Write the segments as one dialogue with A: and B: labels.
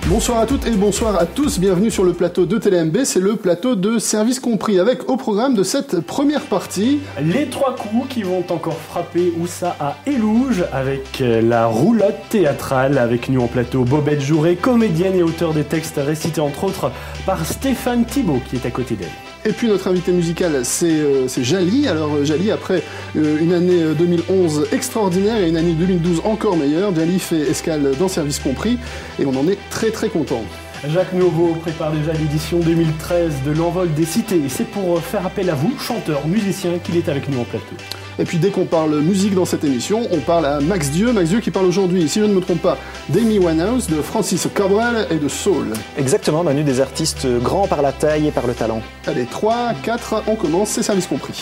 A: Bonsoir à toutes et bonsoir à tous, bienvenue sur le plateau de TéléMB, c'est le plateau de Service Compris, avec au programme de cette première partie...
B: Les trois coups qui vont encore frapper Oussa à Élouges, avec la roulotte théâtrale, avec nous en plateau Bobette Jouret, comédienne et auteure des textes récités entre autres par Stéphane Thibault qui est à côté d'elle.
A: Et puis notre invité musical, c'est Jali. Alors Jali, après une année 2011 extraordinaire et une année 2012 encore meilleure, Jali fait escale dans Service Compris et on en est très très content.
B: Jacques Nouveau prépare déjà l'édition 2013 de l'Envol des Cités et c'est pour faire appel à vous, chanteur, musicien, qu'il est avec nous en plateau.
A: Et puis dès qu'on parle musique dans cette émission, on parle à Max Dieu qui parle aujourd'hui, si je ne me trompe pas, d'Amy Winehouse, de Francis Cabrel et de Soul.
C: Exactement, Manu, des artistes grands par la taille et par le talent.
A: Allez, 3, 4, on commence, c'est Service Compris.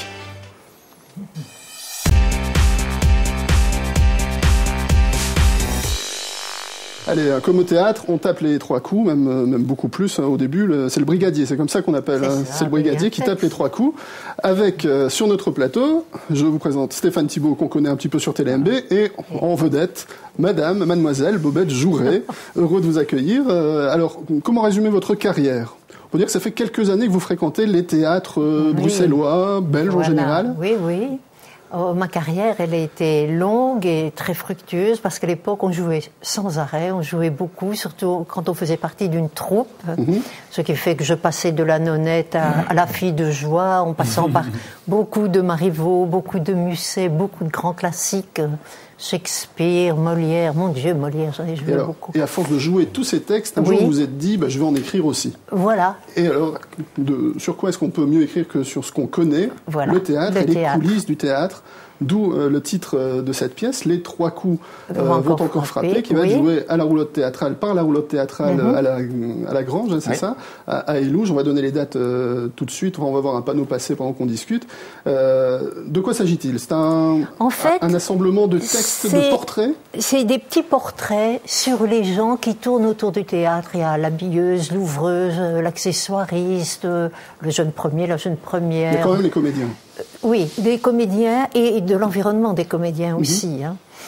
A: Allez, comme au théâtre, on tape les trois coups, même beaucoup plus. Au début, c'est le brigadier, c'est comme ça qu'on appelle. C'est le brigadier qui tape les trois coups. Avec, sur notre plateau, je vous présente Stéphane Thibault, qu'on connaît un petit peu sur TéléMB, et en vedette, mademoiselle Bobette Jouret. Heureux de vous accueillir. Alors, comment résumer votre carrière ? On peut dire que ça fait quelques années que vous fréquentez les théâtres bruxellois, belges en général.
D: Oui. Oh, ma carrière, elle a été longue et très fructueuse parce qu'à l'époque, on jouait sans arrêt, on jouait beaucoup, surtout quand on faisait partie d'une troupe, ce qui fait que je passais de la nonnette à la fille de joie, en passant par beaucoup de Marivaux, beaucoup de Musset, beaucoup de grands classiques, Shakespeare, Molière, mon Dieu, Molière, j'en ai joué beaucoup.
A: Et à force de jouer tous ces textes, un jour vous vous êtes dit, je vais en écrire aussi.
D: Voilà.
A: Et alors, sur quoi est-ce qu'on peut mieux écrire que sur ce qu'on connaît, le théâtre et les coulisses du théâtre, d'où le titre de cette pièce, Les trois coups vont encore frapper, qui va être joué à la roulotte théâtrale, par la roulotte théâtrale à la Grange, c'est ça, à Élouges. On va donner les dates tout de suite, on va voir un panneau passer pendant qu'on discute. De quoi s'agit-il ? C'est un assemblement de textes, de portraits ?
D: C'est des petits portraits sur les gens qui tournent autour du théâtre. Il y a l'habilleuse, l'ouvreuse, l'accessoiriste, le jeune premier, la jeune première.
A: Il y a quand même les comédiens.
D: Oui, des comédiens et de l'environnement des comédiens aussi.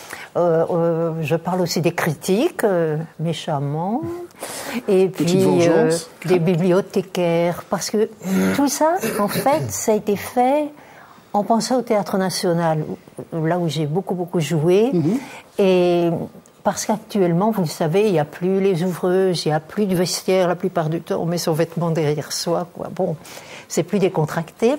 D: Je parle aussi des critiques, méchamment, et puis des bibliothécaires, parce que tout ça, en fait, ça a été fait en pensant au Théâtre National, là où j'ai beaucoup joué, et parce qu'actuellement, vous le savez, il n'y a plus les ouvreuses, il n'y a plus de vestiaire, la plupart du temps, on met son vêtement derrière soi, quoi. Bon, c'est plus décontracté.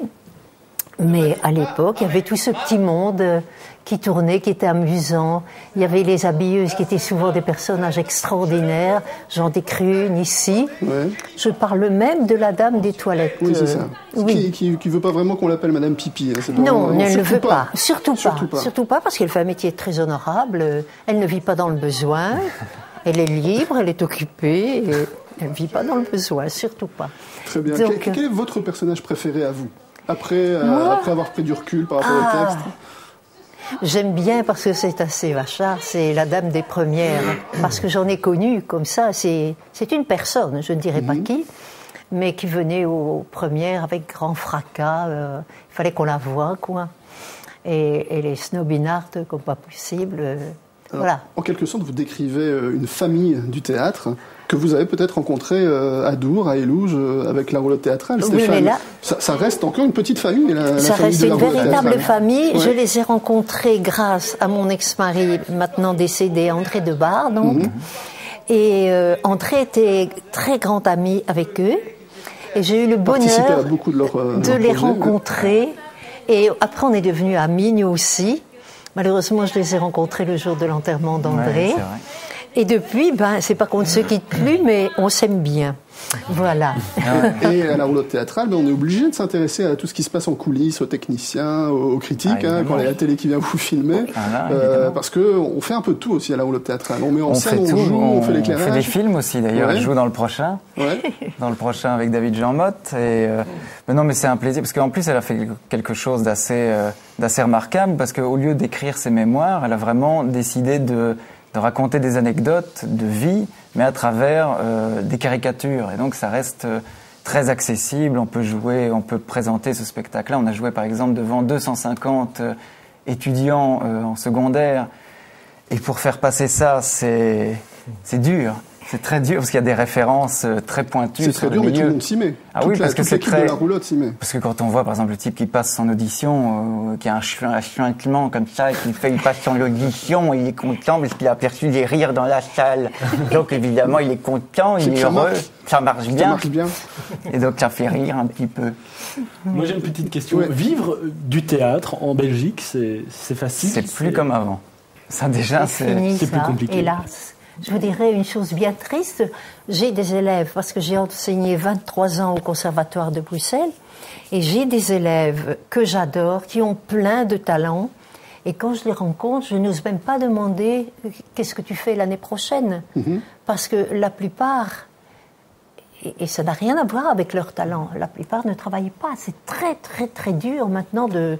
D: Mais à l'époque, il y avait tout ce petit monde qui tournait, qui était amusant. Il y avait les habilleuses qui étaient souvent des personnages extraordinaires. J'en décris une ici. Ouais. Je parle même de la dame des toilettes.
A: Oui, c'est ça. Qui veut pas vraiment qu'on l'appelle Madame Pipi. Hein.
D: Non, elle ne le veut pas. Surtout pas, parce qu'elle fait un métier très honorable. Elle ne vit pas dans le besoin. Elle est libre, elle est occupée. Et elle ne vit pas dans le besoin, surtout pas.
A: Très bien. Donc, quel est votre personnage préféré à vous ? Après avoir pris du recul par rapport au texte.
D: J'aime bien parce que c'est assez vachard, c'est la dame des premières. Parce que j'en ai connu comme ça, c'est une personne, je ne dirais pas qui, mais qui venait aux premières avec grand fracas. Il fallait qu'on la voie, quoi. Et les snobinards comme pas possible.
A: Alors,
D: voilà.
A: En quelque sorte, vous décrivez une famille du théâtre que vous avez peut-être rencontré à Dour, à Élouges, avec la roulotte théâtrale.
D: Oui, mais là,
A: ça reste encore une petite famille,
D: ça reste une véritable famille. Ouais. Je les ai rencontrés grâce à mon ex-mari, maintenant décédé, André Debar, donc. Et André était très grand ami avec eux. Et j'ai eu le bonheur de les rencontrer. Et après, on est devenus amis, nous aussi. Malheureusement, je les ai rencontrés le jour de l'enterrement d'André. Ouais, et depuis, c'est pas qu'on ne se quitte plus, mais on s'aime bien. Voilà.
A: Et à la roulotte théâtrale, on est obligé de s'intéresser à tout ce qui se passe en coulisses, aux techniciens, aux critiques, quand il y a la télé qui vient vous filmer. Parce qu'on fait un peu de tout aussi à la roulotte théâtrale. On met en scène, on joue, on fait l'éclairage.
E: On fait des films aussi d'ailleurs, je joue dans le prochain. Dans le prochain avec David Jean Motte. Mais non, mais c'est un plaisir, parce qu'en plus elle a fait quelque chose d'assez remarquable, parce qu'au lieu d'écrire ses mémoires, elle a vraiment décidé de raconter des anecdotes de vie, mais à travers des caricatures. Et donc ça reste très accessible, on peut présenter ce spectacle-là. On a joué par exemple devant 250 étudiants en secondaire. Et pour faire passer ça, c'est dur. C'est très dur parce qu'il y a des références très pointues.
A: C'est très dur, mais tout le monde s'y met.
E: Ah oui, parce que c'est
A: très... de la roulotte s'y met.
E: Parce que quand on voit, par exemple, le type qui passe son audition, qui a un chuintement comme ça, et il passe son audition, il est content parce qu'il a aperçu des rires dans la salle. Donc, évidemment, il est content, il est heureux. Ça marche bien.
A: Ça marche bien.
E: Et donc, ça fait rire un petit peu.
B: Moi, j'ai une petite question. Ouais. Vivre du théâtre en Belgique, c'est facile?
E: C'est plus comme avant. Ça, déjà, c'est
B: plus compliqué.
D: Hélas. Je vous dirais une chose bien triste. J'ai des élèves, parce que j'ai enseigné 23 ans au Conservatoire de Bruxelles, et j'ai des élèves que j'adore, qui ont plein de talents. Et quand je les rencontre, je n'ose même pas demander qu'est-ce que tu fais l'année prochaine. Parce que la plupart, et ça n'a rien à voir avec leur talent, la plupart ne travaillent pas. C'est très, très, très dur maintenant de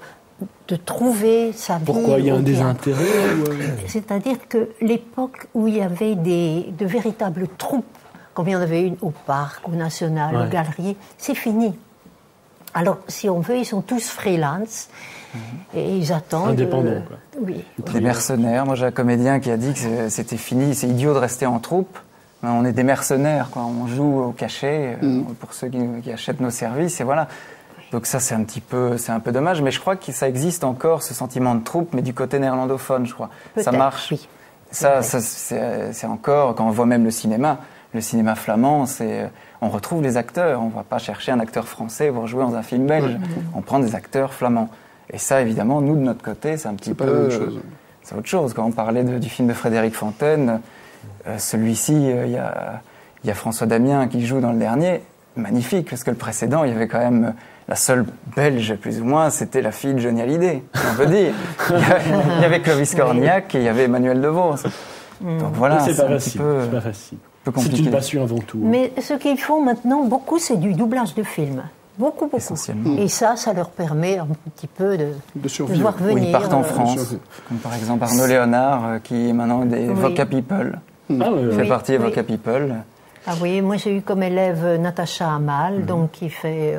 D: trouver sa vie.
B: Pourquoi? Il y a un désintérêt
D: C'est-à-dire que l'époque où il y avait de véritables troupes, comme il y en avait une au parc, au National, aux Galeries, c'est fini. Alors, si on veut, ils sont tous freelance et ils attendent...
B: Indépendants, quoi.
D: Oui.
E: Des mercenaires. Moi, j'ai un comédien qui a dit que c'était fini, c'est idiot de rester en troupe. On est des mercenaires, quoi. On joue au cachet pour ceux qui achètent nos services, et voilà. Donc ça, c'est un peu dommage, mais je crois que ça existe encore, ce sentiment de troupe, mais du côté néerlandophone, je crois. Ça marche.
D: Oui.
E: Ça c'est encore, quand on voit même le cinéma flamand, on retrouve les acteurs. On ne va pas chercher un acteur français pour jouer dans un film belge. On prend des acteurs flamands. Et ça, évidemment, nous, de notre côté, c'est un petit peu...
A: pas la même chose.
E: C'est autre chose. Quand on parlait du film de Frédéric Fontaine, celui-ci, il y a François Damien qui joue dans le dernier. Magnifique, parce que le précédent, il y avait quand même... La seule belge, plus ou moins, c'était la fille de Johnny Hallyday, on peut dire. Il y avait Clovis Cornillac et il y avait Emmanuel DeVos. Donc voilà,
B: c'est
E: c'est
B: pas
E: un
B: facile.
E: peu,
B: C'est pas facile.
E: compliqué.
B: C'est une passion avant tout.
D: Mais ce qu'ils font maintenant, beaucoup, c'est du doublage de films. Beaucoup.
E: Essentiellement.
D: Et ça leur permet un petit peu de voir venir.
E: Ou ils partent en France, comme par exemple Arnaud Léonard, qui est maintenant des Voca People. Fait partie des Voca People.
D: Ah oui, moi j'ai eu comme élève Natacha Amal, donc qui fait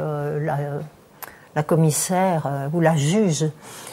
D: la commissaire ou la juge.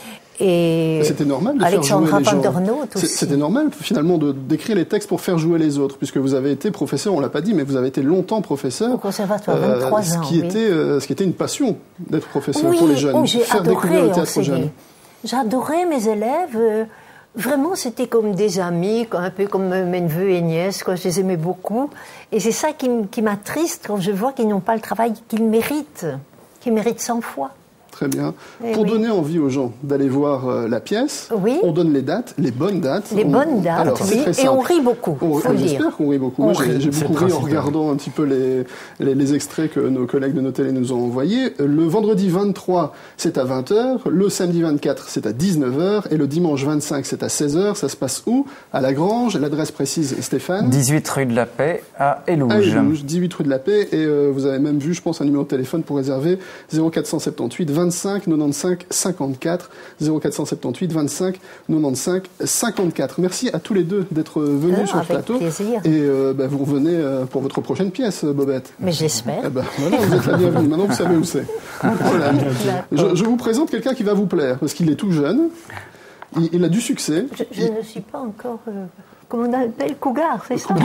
D: Et
A: c'était normal de
D: Alexandra
A: faire jouer les gens.
D: Van der Noot aussi.
A: C'était normal finalement d'écrire les textes pour faire jouer les autres, puisque vous avez été professeur, on l'a pas dit, mais vous avez été longtemps professeur.
D: Au conservatoire, 23 ans.
A: Ce qui était une passion d'être professeur pour les jeunes,
D: j'ai
A: faire
D: adoré
A: découvrir le théâtre aux jeunes.
D: J'adorais mes élèves. Vraiment, c'était comme des amis, un peu comme mes neveux et nièces, quoi. Je les aimais beaucoup. Et c'est ça qui m'attriste quand je vois qu'ils n'ont pas le travail qu'ils méritent 100 fois.
A: Très bien. Pour donner envie aux gens d'aller voir la pièce, on donne les dates, les bonnes dates.
D: Les bonnes dates, alors, oui. Et on rit beaucoup.
A: J'espère qu'on rit beaucoup. Moi, j'ai beaucoup ri en regardant un petit peu les extraits que nos collègues de nos télés nous ont envoyés. Le vendredi 23, c'est à 20h. Le samedi 24, c'est à 19h. Et le dimanche 25, c'est à 16h. Ça se passe où? À La Grange. L'adresse précise, Stéphane?
E: 18 rue de la Paix à Élouge.
A: À Élouge, 18 rue de la Paix. Et vous avez même vu, je pense, un numéro de téléphone pour réserver 0478 25 95 54 0478 25 95 54. Merci à tous les deux d'être venus sur le plateau.
D: Plaisir.
A: Et vous revenez pour votre prochaine pièce, Bobette.
D: Mais j'espère.
A: Voilà, vous êtes la bienvenue. Maintenant, vous savez où c'est. Voilà. Je vous présente quelqu'un qui va vous plaire, parce qu'il est tout jeune. Il a du succès.
D: Je ne suis pas encore... Comment on appelle cougar, c'est ça?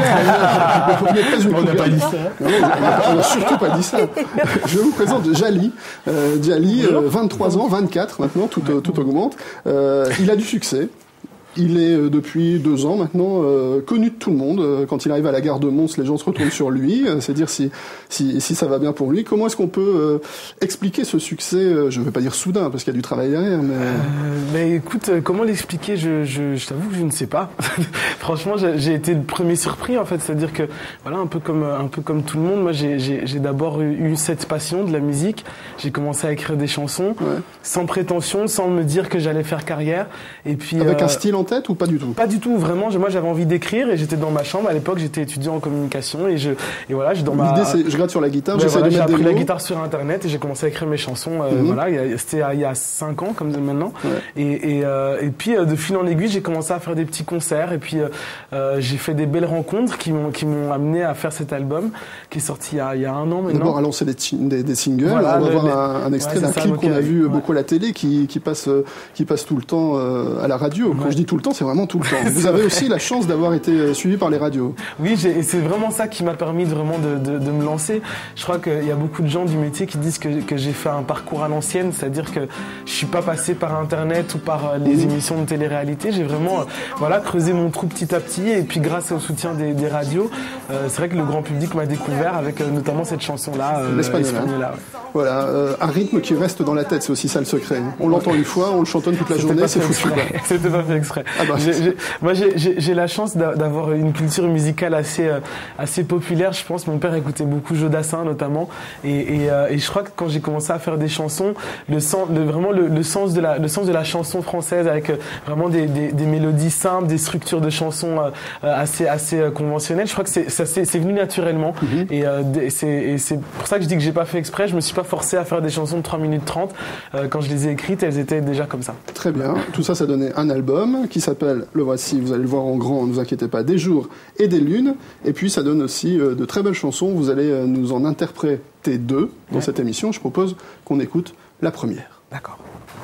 A: On n'a pas dit ça. On n'a surtout pas dit ça. Je vous présente Djali. Djali, 23 ans, 24 maintenant, tout augmente. Il a du succès. Il est depuis 2 ans maintenant connu de tout le monde. Quand il arrive à la gare de Mons, les gens se retournent sur lui. C'est dire si ça va bien pour lui. Comment est-ce qu'on peut expliquer ce succès? Je ne veux pas dire soudain parce qu'il y a du travail derrière,
F: mais écoute, comment l'expliquer? Je t'avoue que je ne sais pas. Franchement, j'ai été le premier surpris en fait. C'est-à-dire que voilà, un peu comme tout le monde, moi j'ai d'abord eu cette passion de la musique. J'ai commencé à écrire des chansons sans prétention, sans me dire que j'allais faire carrière. Et puis
A: avec un style en tête ou pas du tout?
F: Pas du tout, vraiment. Moi, j'avais envie d'écrire et j'étais dans ma chambre. À l'époque, j'étais étudiant en communication et voilà,
A: L'idée, c'est je gratte sur la guitare, j'essaie de mettre
F: j'ai
A: des
F: appris
A: mots.
F: la guitare sur Internet et j'ai commencé à écrire mes chansons. Voilà, c'était il y a 5 ans comme maintenant. Et puis de fil en aiguille, j'ai commencé à faire des petits concerts et puis j'ai fait des belles rencontres qui m'ont amené à faire cet album qui est sorti il y a 1 an maintenant.
A: D'abord à lancer des singles.
F: Voilà,
A: on va voir un extrait d'un clip qu'on a vu beaucoup à la télé qui passe tout le temps à la radio. Quand je dis tout tout le temps, c'est vraiment tout le temps. Vous avez aussi la chance d'avoir été suivi par les radios.
F: Oui, et c'est vraiment ça qui m'a permis de me lancer. Je crois qu'il y a beaucoup de gens du métier qui disent que j'ai fait un parcours à l'ancienne, c'est-à-dire que je suis pas passé par Internet ou par les émissions de télé-réalité. J'ai vraiment creusé mon trou petit à petit, et puis grâce au soutien des radios, c'est vrai que le grand public m'a découvert avec notamment cette chanson-là, l'Espagnola.
A: Voilà, un rythme qui reste dans la tête, c'est aussi ça le secret. On l'entend une fois, on le chantonne toute la journée, c'est foutu.
F: C'était pas fait exprès. Moi, j'ai la chance d'avoir une culture musicale assez populaire. Je pense, mon père écoutait beaucoup Jodassin notamment, et je crois que quand j'ai commencé à faire des chansons, le sens de la chanson française, avec vraiment des mélodies simples, des structures de chansons assez conventionnelles, je crois que c'est venu naturellement. Et c'est pour ça que je dis que j'ai pas fait exprès. Je me suis pas forcé à faire des chansons de 3 minutes 30. Quand je les ai écrites, elles étaient déjà comme ça.
A: Très bien. Tout ça donnait un album qui s'appelle, le voici, vous allez le voir en grand, ne vous inquiétez pas, Des jours et des lunes. Et puis ça donne aussi de très belles chansons. Vous allez nous en interpréter 2 dans cette émission. Je propose qu'on écoute la première.
F: D'accord.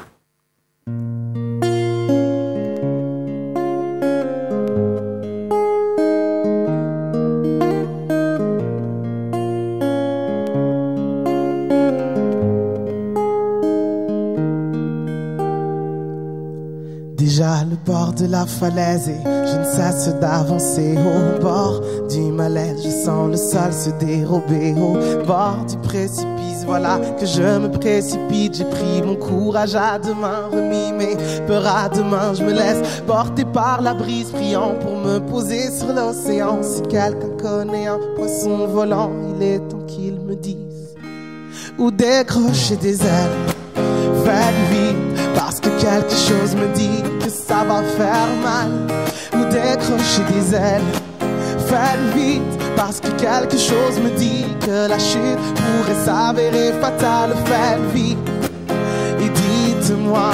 G: Déjà le bord de la falaise et je ne cesse d'avancer au bord du malaise. Je sens le sol se dérober au bord du précipice. Voilà que je me précipite. J'ai pris mon courage à deux mains, remis mes peurs à deux mains. Je me laisse porter par la brise, priant pour me poser sur l'océan. Si quelqu'un connaît un poisson volant, il est temps qu'il me dise où décrocher des ailes. Faites vite, parce que quelque chose me dit que ça va faire mal. Ou décrocher des ailes. Faites vite, parce que quelque chose me dit que la chute pourrait s'avérer fatale. Faites vite, et dites-moi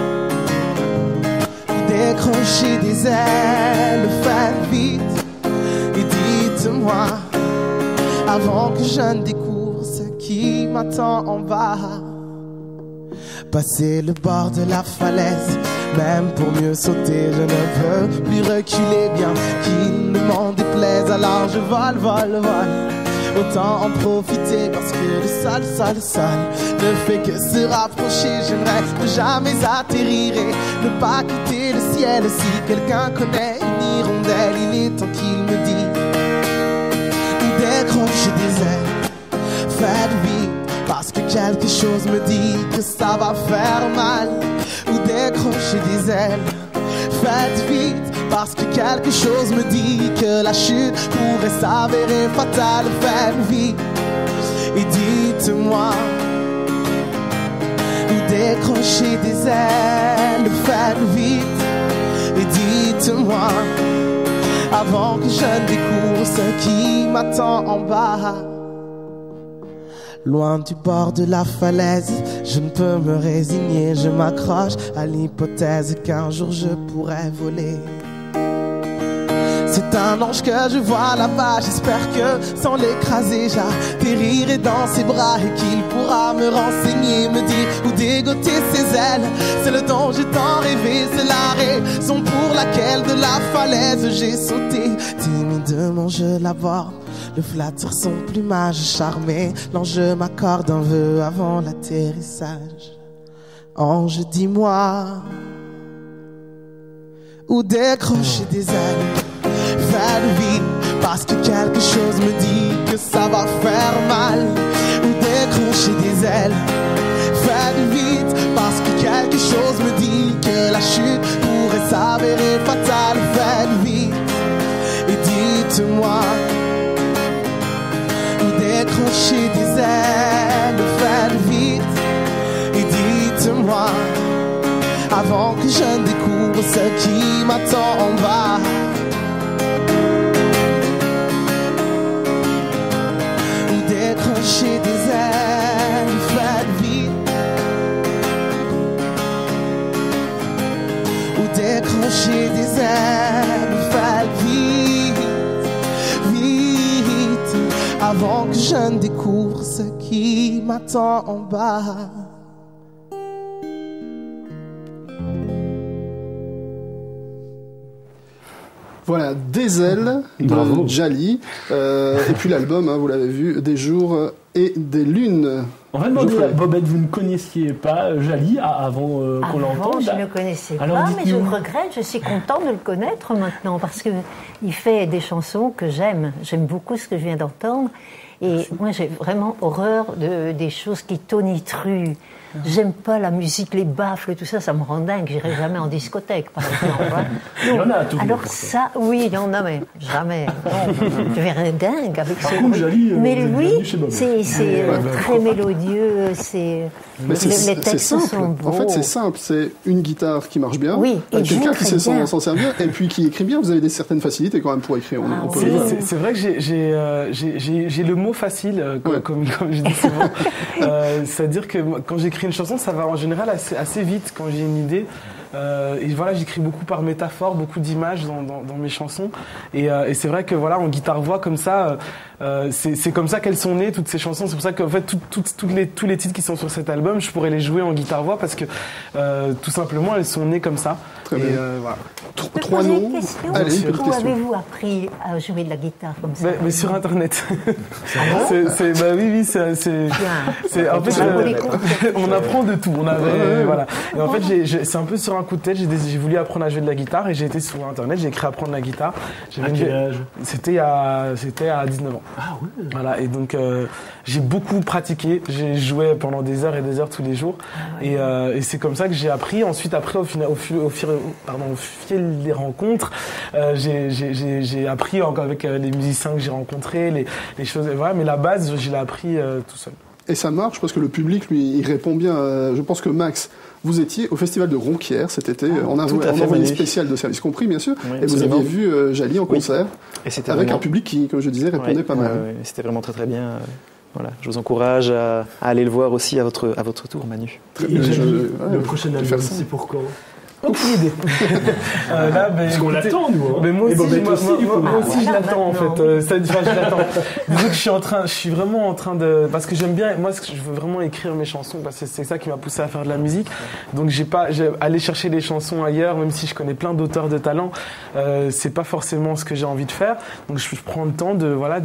G: où décrocher des ailes. Faites vite, et dites-moi avant que je ne découvre ce qui m'attend en bas. Passer le bord de la falaise, même pour mieux sauter, je ne veux plus reculer, bien qu'il ne m'en déplaise. Alors je vole, autant en profiter, parce que le sol ne fait que se rapprocher. J'aimerais ne jamais atterrir et ne pas quitter le ciel. Si quelqu'un connaît une hirondelle, il est temps qu'il me dise où décrocher des ailes. Faites vite, parce que quelque chose me dit que ça va faire mal. Ou décrocher des ailes. Faites vite, parce que quelque chose me dit que la chute pourrait s'avérer fatale. Faites vite, et dites-moi où décrocher des ailes. Faites vite, et dites-moi avant que je ne découvre ce qui m'attend en bas. Loin du bord de la falaise, je ne peux me résigner. Je m'accroche à l'hypothèse qu'un jour je pourrais voler. C'est un ange que je vois là-bas. J'espère que sans l'écraser, j'atterrirai dans ses bras et qu'il pourra me renseigner, me dire où dégoter ses ailes. C'est le dont j'ai tant rêvé, c'est la raison pour laquelle de la falaise j'ai sauté. Timidement je l'aborde, le flatteur son plumage charmé. L'ange m'accorde un vœu avant l'atterrissage. Ange, dis-moi où décrocher des ailes. Faites vite, parce que quelque chose me dit que ça va faire mal. Où décrocher des ailes. Faites vite, parce que quelque chose me dit que la chute pourrait s'avérer fatale. Faites vite, et dites-moi où décrocher des ailes. Faites vite, et dites-moi avant que je ne découvre ce qui m'attend en bas. Où décrocher des ailes. Faites vite, où décrocher des ailes. Faites vite, vite, avant que je ne découvre ce qui m'attend en bas.
A: Voilà, Des ailes de Djali. Et puis l'album, vous l'avez vu, Des jours et des lunes.
B: On va demander à Bobette, vous ne connaissiez pas Djali avant qu'on l'entende?
D: Je ne connaissais pas, mais je regrette, je suis contente de le connaître maintenant, parce qu'il fait des chansons que j'aime. J'aime beaucoup ce que je viens d'entendre. Et moi, j'ai vraiment horreur des choses qui tonitruent. J'aime pas la musique, les baffles, tout ça, ça me rend dingue. J'irai jamais en discothèque, par exemple.
B: Il y en a tout.
D: Alors ça, oui, il y en a, mais jamais. Je verrais dingue avec ce. Mais lui, c'est très mélodieux. Les textes sont beaux.
A: En fait, c'est simple. C'est une guitare qui marche bien.
D: Oui,
A: quelqu'un qui sait s'en servir, et puis qui écrit bien. Vous avez certaines facilités quand même pour écrire.
F: C'est vrai que j'ai le mot facile, comme je dis souvent. C'est-à-dire que quand j'écris une chanson, ça va en général assez vite quand j'ai une idée. Et voilà, j'écris beaucoup par métaphore, beaucoup d'images dans mes chansons. Et c'est vrai que voilà, en guitare-voix comme ça, c'est comme ça qu'elles sont nées, toutes ces chansons. C'est pour ça qu'en fait, tous les titres qui sont sur cet album, je pourrais les jouer en guitare-voix parce que tout simplement, elles sont nées comme ça.
A: Très bien.
F: Voilà.
A: Trois noms.
D: Allez, où avez-vous appris à jouer de la guitare comme ça?
F: Mais sur Internet. Oui, c'est en fait, on apprend de tout. Voilà. Et en fait, c'est un peu sur un coup de tête. J'ai voulu apprendre à jouer de la guitare et j'ai été sur Internet. J'ai écrit apprendre la guitare.
B: À quel âge?
F: C'était à 19 ans.
B: Ah ouais.
F: Voilà. Et donc j'ai beaucoup pratiqué. J'ai joué pendant des heures et des heures tous les jours. Et c'est comme ça que j'ai appris. Ensuite, après, au fil des rencontres, j'ai appris encore avec les musiciens que j'ai rencontrés, les choses. Voilà. Mais la base, je l'ai appris tout seul.
A: Et ça marche parce que le public, lui, il répond bien. Je pense que Max, vous étiez au festival de Ronquière cet été. On a envoyé une spéciale de Service Compris, bien sûr. Oui, et vous aviez vu Djali en concert.
C: Et c'était
A: avec
C: vraiment...
A: un public qui, comme je disais, répondait pas mal.
C: C'était vraiment très très bien. Voilà. Je vous encourage à aller le voir aussi à votre tour, Manu.
B: Très bien. Le prochain album, c'est pour quand?
F: Aucune idée.
B: Parce qu'on l'attend, nous. Hein.
F: Mais moi aussi, je l'attends, en fait. Je l'attends. Disons que je suis vraiment en train de... Parce que j'aime bien... Moi, je veux vraiment écrire mes chansons, parce que c'est ça qui m'a poussé à faire de la musique. Donc, j'ai aller chercher des chansons ailleurs, même si je connais plein d'auteurs de talent, c'est pas forcément ce que j'ai envie de faire. Donc, je prends le temps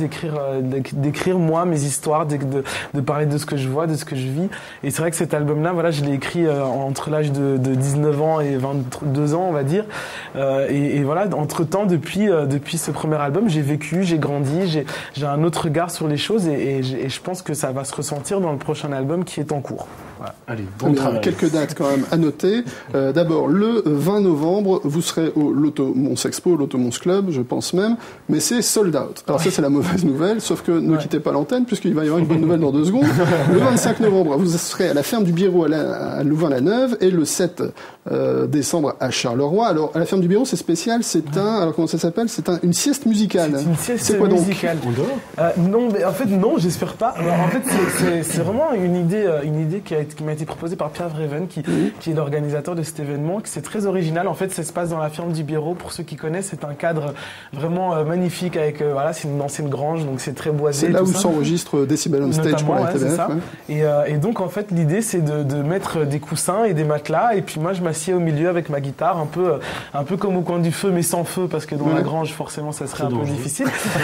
F: d'écrire moi, mes histoires, de parler de ce que je vois, de ce que je vis. Et c'est vrai que cet album-là, voilà, je l'ai écrit entre l'âge de 19 ans et 22 ans, on va dire. Et voilà, entre-temps, depuis ce premier album, j'ai vécu, j'ai grandi, j'ai un autre regard sur les choses et je pense que ça va se ressentir dans le prochain album qui est en cours. Voilà.
B: Allez, bon travail.
A: Quelques dates quand même à noter. D'abord, le 20 novembre, vous serez au l'Automons Expo, l'Automons Club, je pense même, mais c'est sold out. Alors ça, c'est la mauvaise nouvelle, sauf que ne quittez pas l'antenne, puisqu'il va y avoir une bonne nouvelle dans 2 secondes. Le 25 novembre, vous serez à la ferme du Biérot à Louvain-la-Neuve, et le 7 décembre à Charleroi. Alors, à la ferme du Biérot, c'est spécial, alors comment ça s'appelle? C'est une sieste musicale.
F: C'est une sieste
A: quoi,
F: musicale. Non, mais en fait, non, j'espère pas. En fait, c'est vraiment une idée qui m'a été proposée par Pierre Vreven, qui est l'organisateur de cet événement. C'est très original. En fait, ça se passe dans la ferme du Biérot. Pour ceux qui connaissent, c'est un cadre vraiment magnifique avec, c'est une ancienne grange, donc c'est très boisé.
A: C'est là où s'enregistre Decibel on Stage pour la TVF.
F: Et donc, en fait, l'idée, c'est de mettre des coussins et des matelas. Et puis, moi, je m'assieds au milieu avec ma guitare, un peu comme au coin du feu, mais sans feu, parce que dans la grange, forcément, ça serait un peu difficile.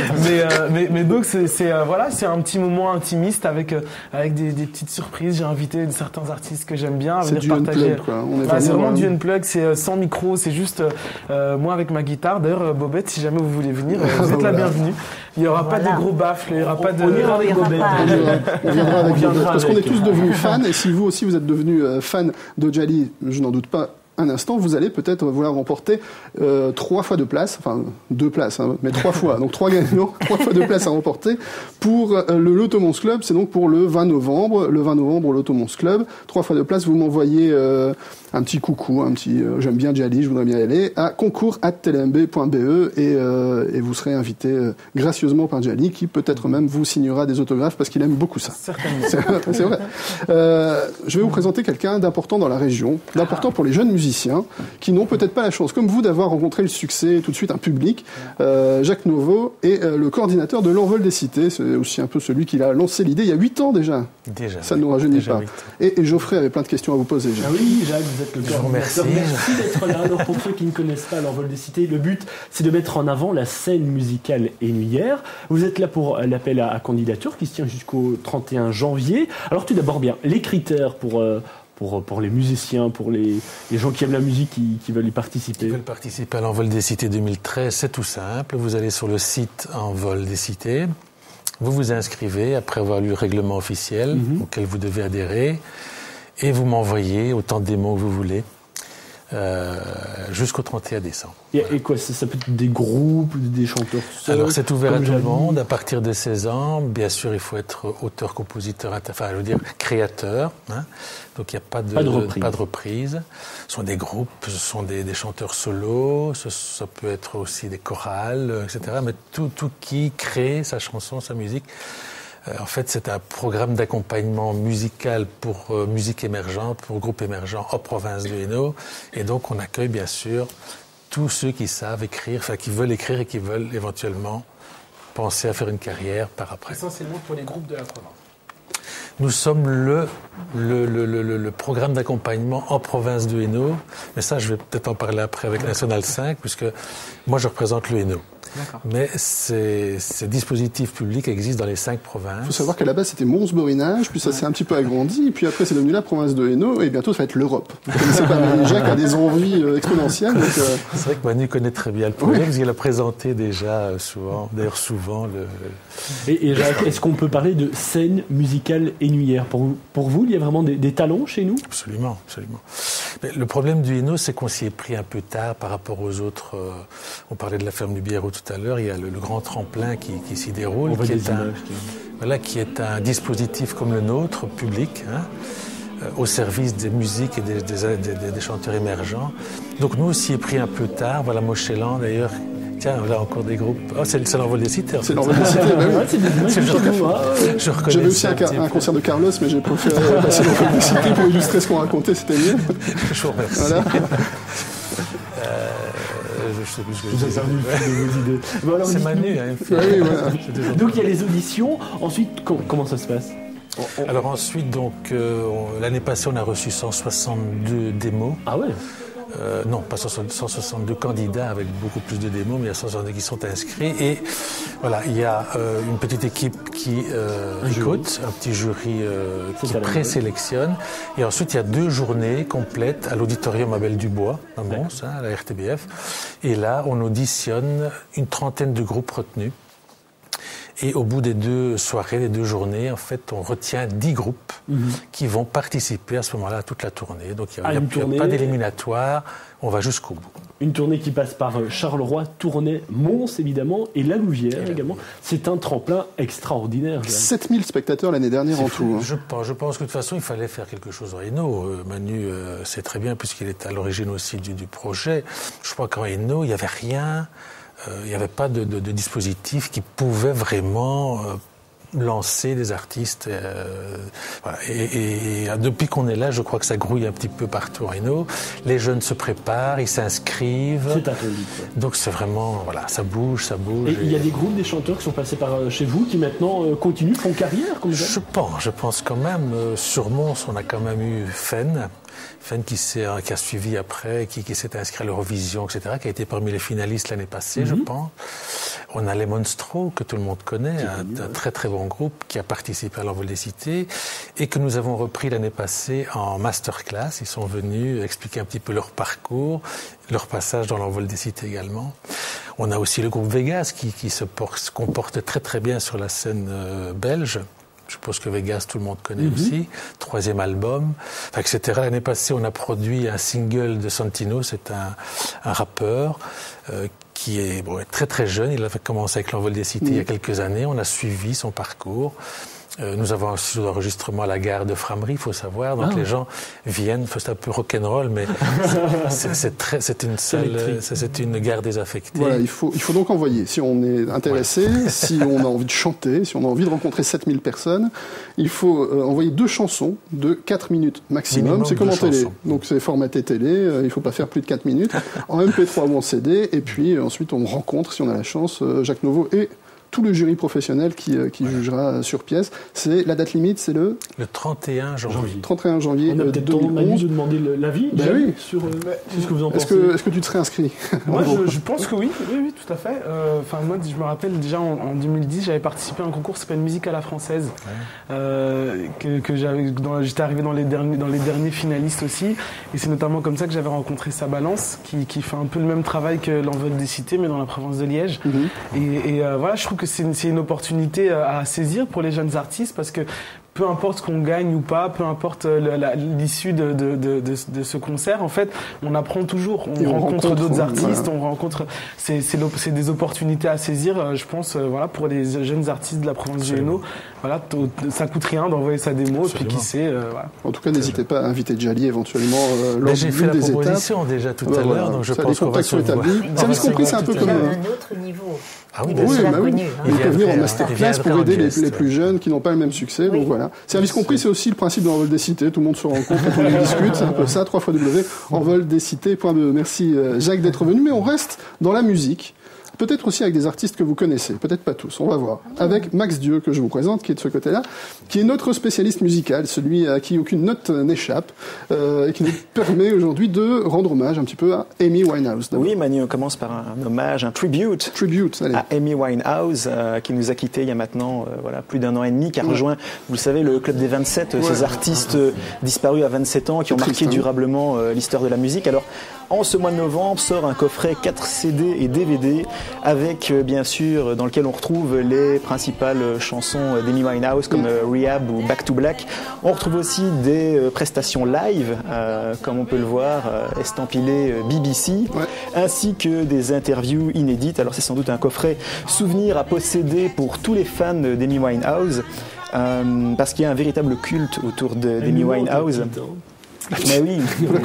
F: mais donc, c'est un petit moment intimiste avec des petites surprises. J'ai invité certains artistes que j'aime bien à venir partager.
A: Unplug, quoi.
F: C'est vraiment du unplug, c'est sans micro, c'est juste moi avec ma guitare. D'ailleurs, Bobette, si jamais vous voulez venir, vous êtes la bienvenue. Il n'y aura pas de gros baffles, il n'y aura pas de...
B: On ira avec Bobette.
A: On viendra avec Bobette, parce qu'on est tous devenus fans, et si vous aussi vous êtes devenus fans de Djali, je n'en doute pas un instant, vous allez peut-être vouloir remporter 3 fois de place, enfin 2 places, mais 3 fois, donc 3 gagnants, 3 fois de place à remporter pour le l'Automons Club, c'est donc pour le 20 novembre, l'Automons Club, 3 fois de place, vous m'envoyez un petit coucou, j'aime bien Djali, je voudrais bien y aller, à concours@tlmb.be et vous serez invité gracieusement par Djali, qui peut-être même vous signera des autographes parce qu'il aime beaucoup ça.
F: Certainement.
A: C'est vrai. Je vais vous présenter quelqu'un d'important dans la région, d'important pour les jeunes musiciens. musiciens qui n'ont peut-être pas la chance, comme vous, d'avoir rencontré le succès, tout de suite un public. Jacques Nouveau est le coordinateur de l'Envol des Cités. C'est aussi un peu celui qui a lancé l'idée il y a 8 ans déjà. Ça ne nous rajeunit pas. Et Geoffrey avait plein de questions à vous poser.
B: Ah oui, Jacques, vous êtes le coordinateur. Merci d'être là. Alors, pour ceux qui ne connaissent pas l'Envol des Cités, le but, c'est de mettre en avant la scène musicale énuyère. Vous êtes là pour l'appel à candidature qui se tient jusqu'au 31 janvier. Alors, tout d'abord, bien, les critères pour les musiciens, pour les gens qui aiment la musique, qui veulent y participer.
H: Qui veulent participer à l'Envol des Cités 2013, c'est tout simple. Vous allez sur le site Envol des Cités, vous vous inscrivez après avoir lu le règlement officiel auquel vous devez adhérer et vous m'envoyez autant de démos que vous voulez jusqu'au 31 décembre.
B: Et quoi, ça peut être des groupes, des chanteurs seuls?
H: Alors c'est ouvert à tout le monde, à partir de 16 ans. Bien sûr, il faut être auteur, compositeur, enfin je veux dire créateur. Hein. Donc il n'y a pas de reprise. Ce sont des groupes, ce sont des chanteurs solos, ça peut être aussi des chorales, etc. Mais tout qui crée sa chanson, sa musique. En fait, c'est un programme d'accompagnement musical pour musique émergente, pour groupe émergent en province de Hainaut. Et donc, on accueille bien sûr tous ceux qui savent écrire, enfin qui veulent écrire et qui veulent éventuellement penser à faire une carrière par après.
B: Essentiellement pour les groupes de la province.
H: Nous sommes le programme d'accompagnement en province de Hainaut. Mais ça, je vais peut-être en parler après avec National 5, puisque moi, je représente le Hainaut. Mais ces dispositifs publics existent dans les 5 provinces.
A: Il faut savoir qu'à la base, c'était Mons-Borinage, puis ça s'est un petit peu agrandi, et puis après, c'est devenu la province de Hainaut, et bientôt, ça va être l'Europe. Vous connaissez pas, mais Jacques a des envies exponentielles. Donc,
H: C'est vrai que Manu connaît très bien le projet, parce qu'il a présenté déjà souvent le...
B: Et Jacques, est-ce qu'on peut parler de scène musicale énuyère? Pour vous, il y a vraiment des talents chez nous?
H: Absolument, absolument. Mais le problème du Hainaut, c'est qu'on s'y est pris un peu tard par rapport aux autres. On parlait de la ferme du Biérot tout à l'heure, il y a le grand tremplin qui s'y déroule, qui est un dispositif comme le nôtre, public, au service des musiques et des chanteurs émergents. Donc nous, on s'y est pris un peu tard. Voilà Mochelan d'ailleurs. Tiens, là encore des groupes. Oh, c'est l'Envol des Cités.
A: C'est l'Envol des Cités,
H: je reconnais.
A: J'avais aussi un concert de Carlos, mais j'ai préféré passer l'Envol des Cités pour illustrer ce qu'on racontait, c'était mieux.
H: Je vous remercie.
A: Voilà.
H: Je sais plus ce que
B: vous avez perdu de vos idées.
H: Bon, alors, c'est Manu.
A: Oui, voilà.
B: Donc il y a les auditions. Ensuite, comment ça se passe?
H: Alors ensuite, l'année passée, on a reçu 162 démos.
B: Ah ouais.
H: Non, pas 162 candidats avec beaucoup plus de démos, mais il y a 162 qui sont inscrits. Et voilà, il y a une petite équipe qui écoute, un petit jury qui présélectionne. Et ensuite, il y a 2 journées complètes à l'auditorium Abel Dubois, à Mons, à la RTBF. Et là, on auditionne une trentaine de groupes retenus. Et au bout des 2 soirées, des 2 journées, en fait, on retient 10 groupes qui vont participer à ce moment-là à toute la tournée. Donc il n'y a pas d'éliminatoire, on va jusqu'au bout.
B: Une tournée qui passe par Charleroi, Tournai, Mons évidemment, et La Louvière également. C'est un tremplin extraordinaire.
A: 7000 spectateurs l'année dernière en tout.
H: Je pense que de toute façon, il fallait faire quelque chose en Hainaut. Manu sait très bien, puisqu'il est à l'origine aussi du projet. Je crois qu'en Hainaut, il n'y avait rien... Il n'y avait pas de dispositif qui pouvait vraiment lancer des artistes. Voilà. Et depuis qu'on est là, je crois que ça grouille un petit peu partout en Hainaut. Les jeunes se préparent, ils s'inscrivent.
B: C'est attendu.
H: Donc c'est vraiment, voilà, ça bouge.
B: Et il y a des groupes, des chanteurs qui sont passés par chez vous, qui maintenant continuent, font carrière comme ça?
H: Je pense quand même. Sur Mons, on a quand même eu Fen qui a suivi après, qui s'est inscrit à l'Eurovision, etc., qui a été parmi les finalistes l'année passée, je pense. On a les Monstro, que tout le monde connaît, un très très bon groupe qui a participé à l'Envol des Cités et que nous avons repris l'année passée en masterclass. Ils sont venus expliquer un petit peu leur parcours, leur passage dans l'Envol des Cités également. On a aussi le groupe Vegas qui se comporte très très bien sur la scène belge. Je suppose que Vegas, tout le monde connaît aussi. 3e album, etc. L'année passée, on a produit un single de Santino. C'est un rappeur qui est très très jeune. Il a commencé avec l'Envol des Cités il y a quelques années. On a suivi son parcours. Nous avons un studio d'enregistrement à la gare de Framery, il faut savoir. Donc les gens viennent, c'est un peu rock'n'roll, mais c'est une gare désaffectée.
A: Voilà, il faut donc envoyer. Si on est intéressé, si on a envie de chanter, si on a envie de rencontrer 7000 personnes, il faut envoyer 2 chansons de 4 minutes maximum. C'est comme en télé. Donc c'est formaté télé, il ne faut pas faire plus de 4 minutes. En MP3 ou en CD, et puis ensuite on rencontre, si on a la chance, Jacques Nouveau et tout le jury professionnel qui jugera sur pièce. C'est la date limite, c'est le
H: 31 janvier.
A: 31 janvier 2011.
B: On a peut-être Manu de demander l'avis sur ce que vous en pensez.
A: Est-ce que tu te serais inscrit?
F: Moi, je pense que oui, tout à fait. Enfin, moi, je me rappelle déjà en 2010, j'avais participé à un concours qui s'appelle Musique à la française, que j'étais arrivé dans les derniers finalistes aussi, et c'est notamment comme ça que j'avais rencontré Sabalance, qui fait un peu le même travail que l'Envol des Cités, mais dans la province de Liège. Et voilà, je trouve que c'est une opportunité à saisir pour les jeunes artistes, parce que peu importe qu'on gagne ou pas, peu importe l'issue de ce concert, en fait, on apprend toujours, on rencontre d'autres artistes, on rencontre, c'est des opportunités à saisir, je pense, voilà, pour les jeunes artistes de la province du Hainaut. Voilà, ça coûte rien d'envoyer sa démo, et puis qui sait, voilà.
A: En tout cas, n'hésitez pas à inviter Djali éventuellement lors
H: j'ai fait la proposition déjà tout à l'heure, donc je pense qu'on va se voir.
A: Service compris, c'est un peu comme
D: un autre niveau.
A: Ah oui, il peut venir en masterclass pour aider les plus jeunes qui n'ont pas le même succès. Donc voilà. Service compris, c'est aussi le principe de l'envol des cités. Tout le monde se rencontre, tout le monde discute. C'est un peu ça. www.envoldescités.be. Merci Jacques d'être venu. Mais on reste dans la musique. Peut-être aussi avec des artistes que vous connaissez, peut-être pas tous, on va voir. Avec Max Dieu, que je vous présente, qui est de ce côté-là, qui est notre spécialiste musical, celui à qui aucune note n'échappe, et qui nous permet aujourd'hui de rendre hommage un petit peu à Amy Winehouse.
C: Oui, Manu, on commence par un hommage, un tribute
A: allez.
C: À Amy Winehouse, qui nous a quittés il y a maintenant plus d'un an et demi, qui a rejoint, vous le savez, le Club des 27, ces artistes disparus à 27 ans, qui ont marqué durablement l'histoire de la musique. Alors, en ce mois de novembre, sort un coffret 4 CD et DVD avec, bien sûr, dans lequel on retrouve les principales chansons d'Amy Winehouse comme Rehab ou Back to Black. On retrouve aussi des prestations live, comme on peut le voir, estampillées BBC, ainsi que des interviews inédites. Alors c'est sans doute un coffret souvenir à posséder pour tous les fans d'Amy Winehouse, parce qu'il y a un véritable culte autour d'Amy Winehouse. Mais oui,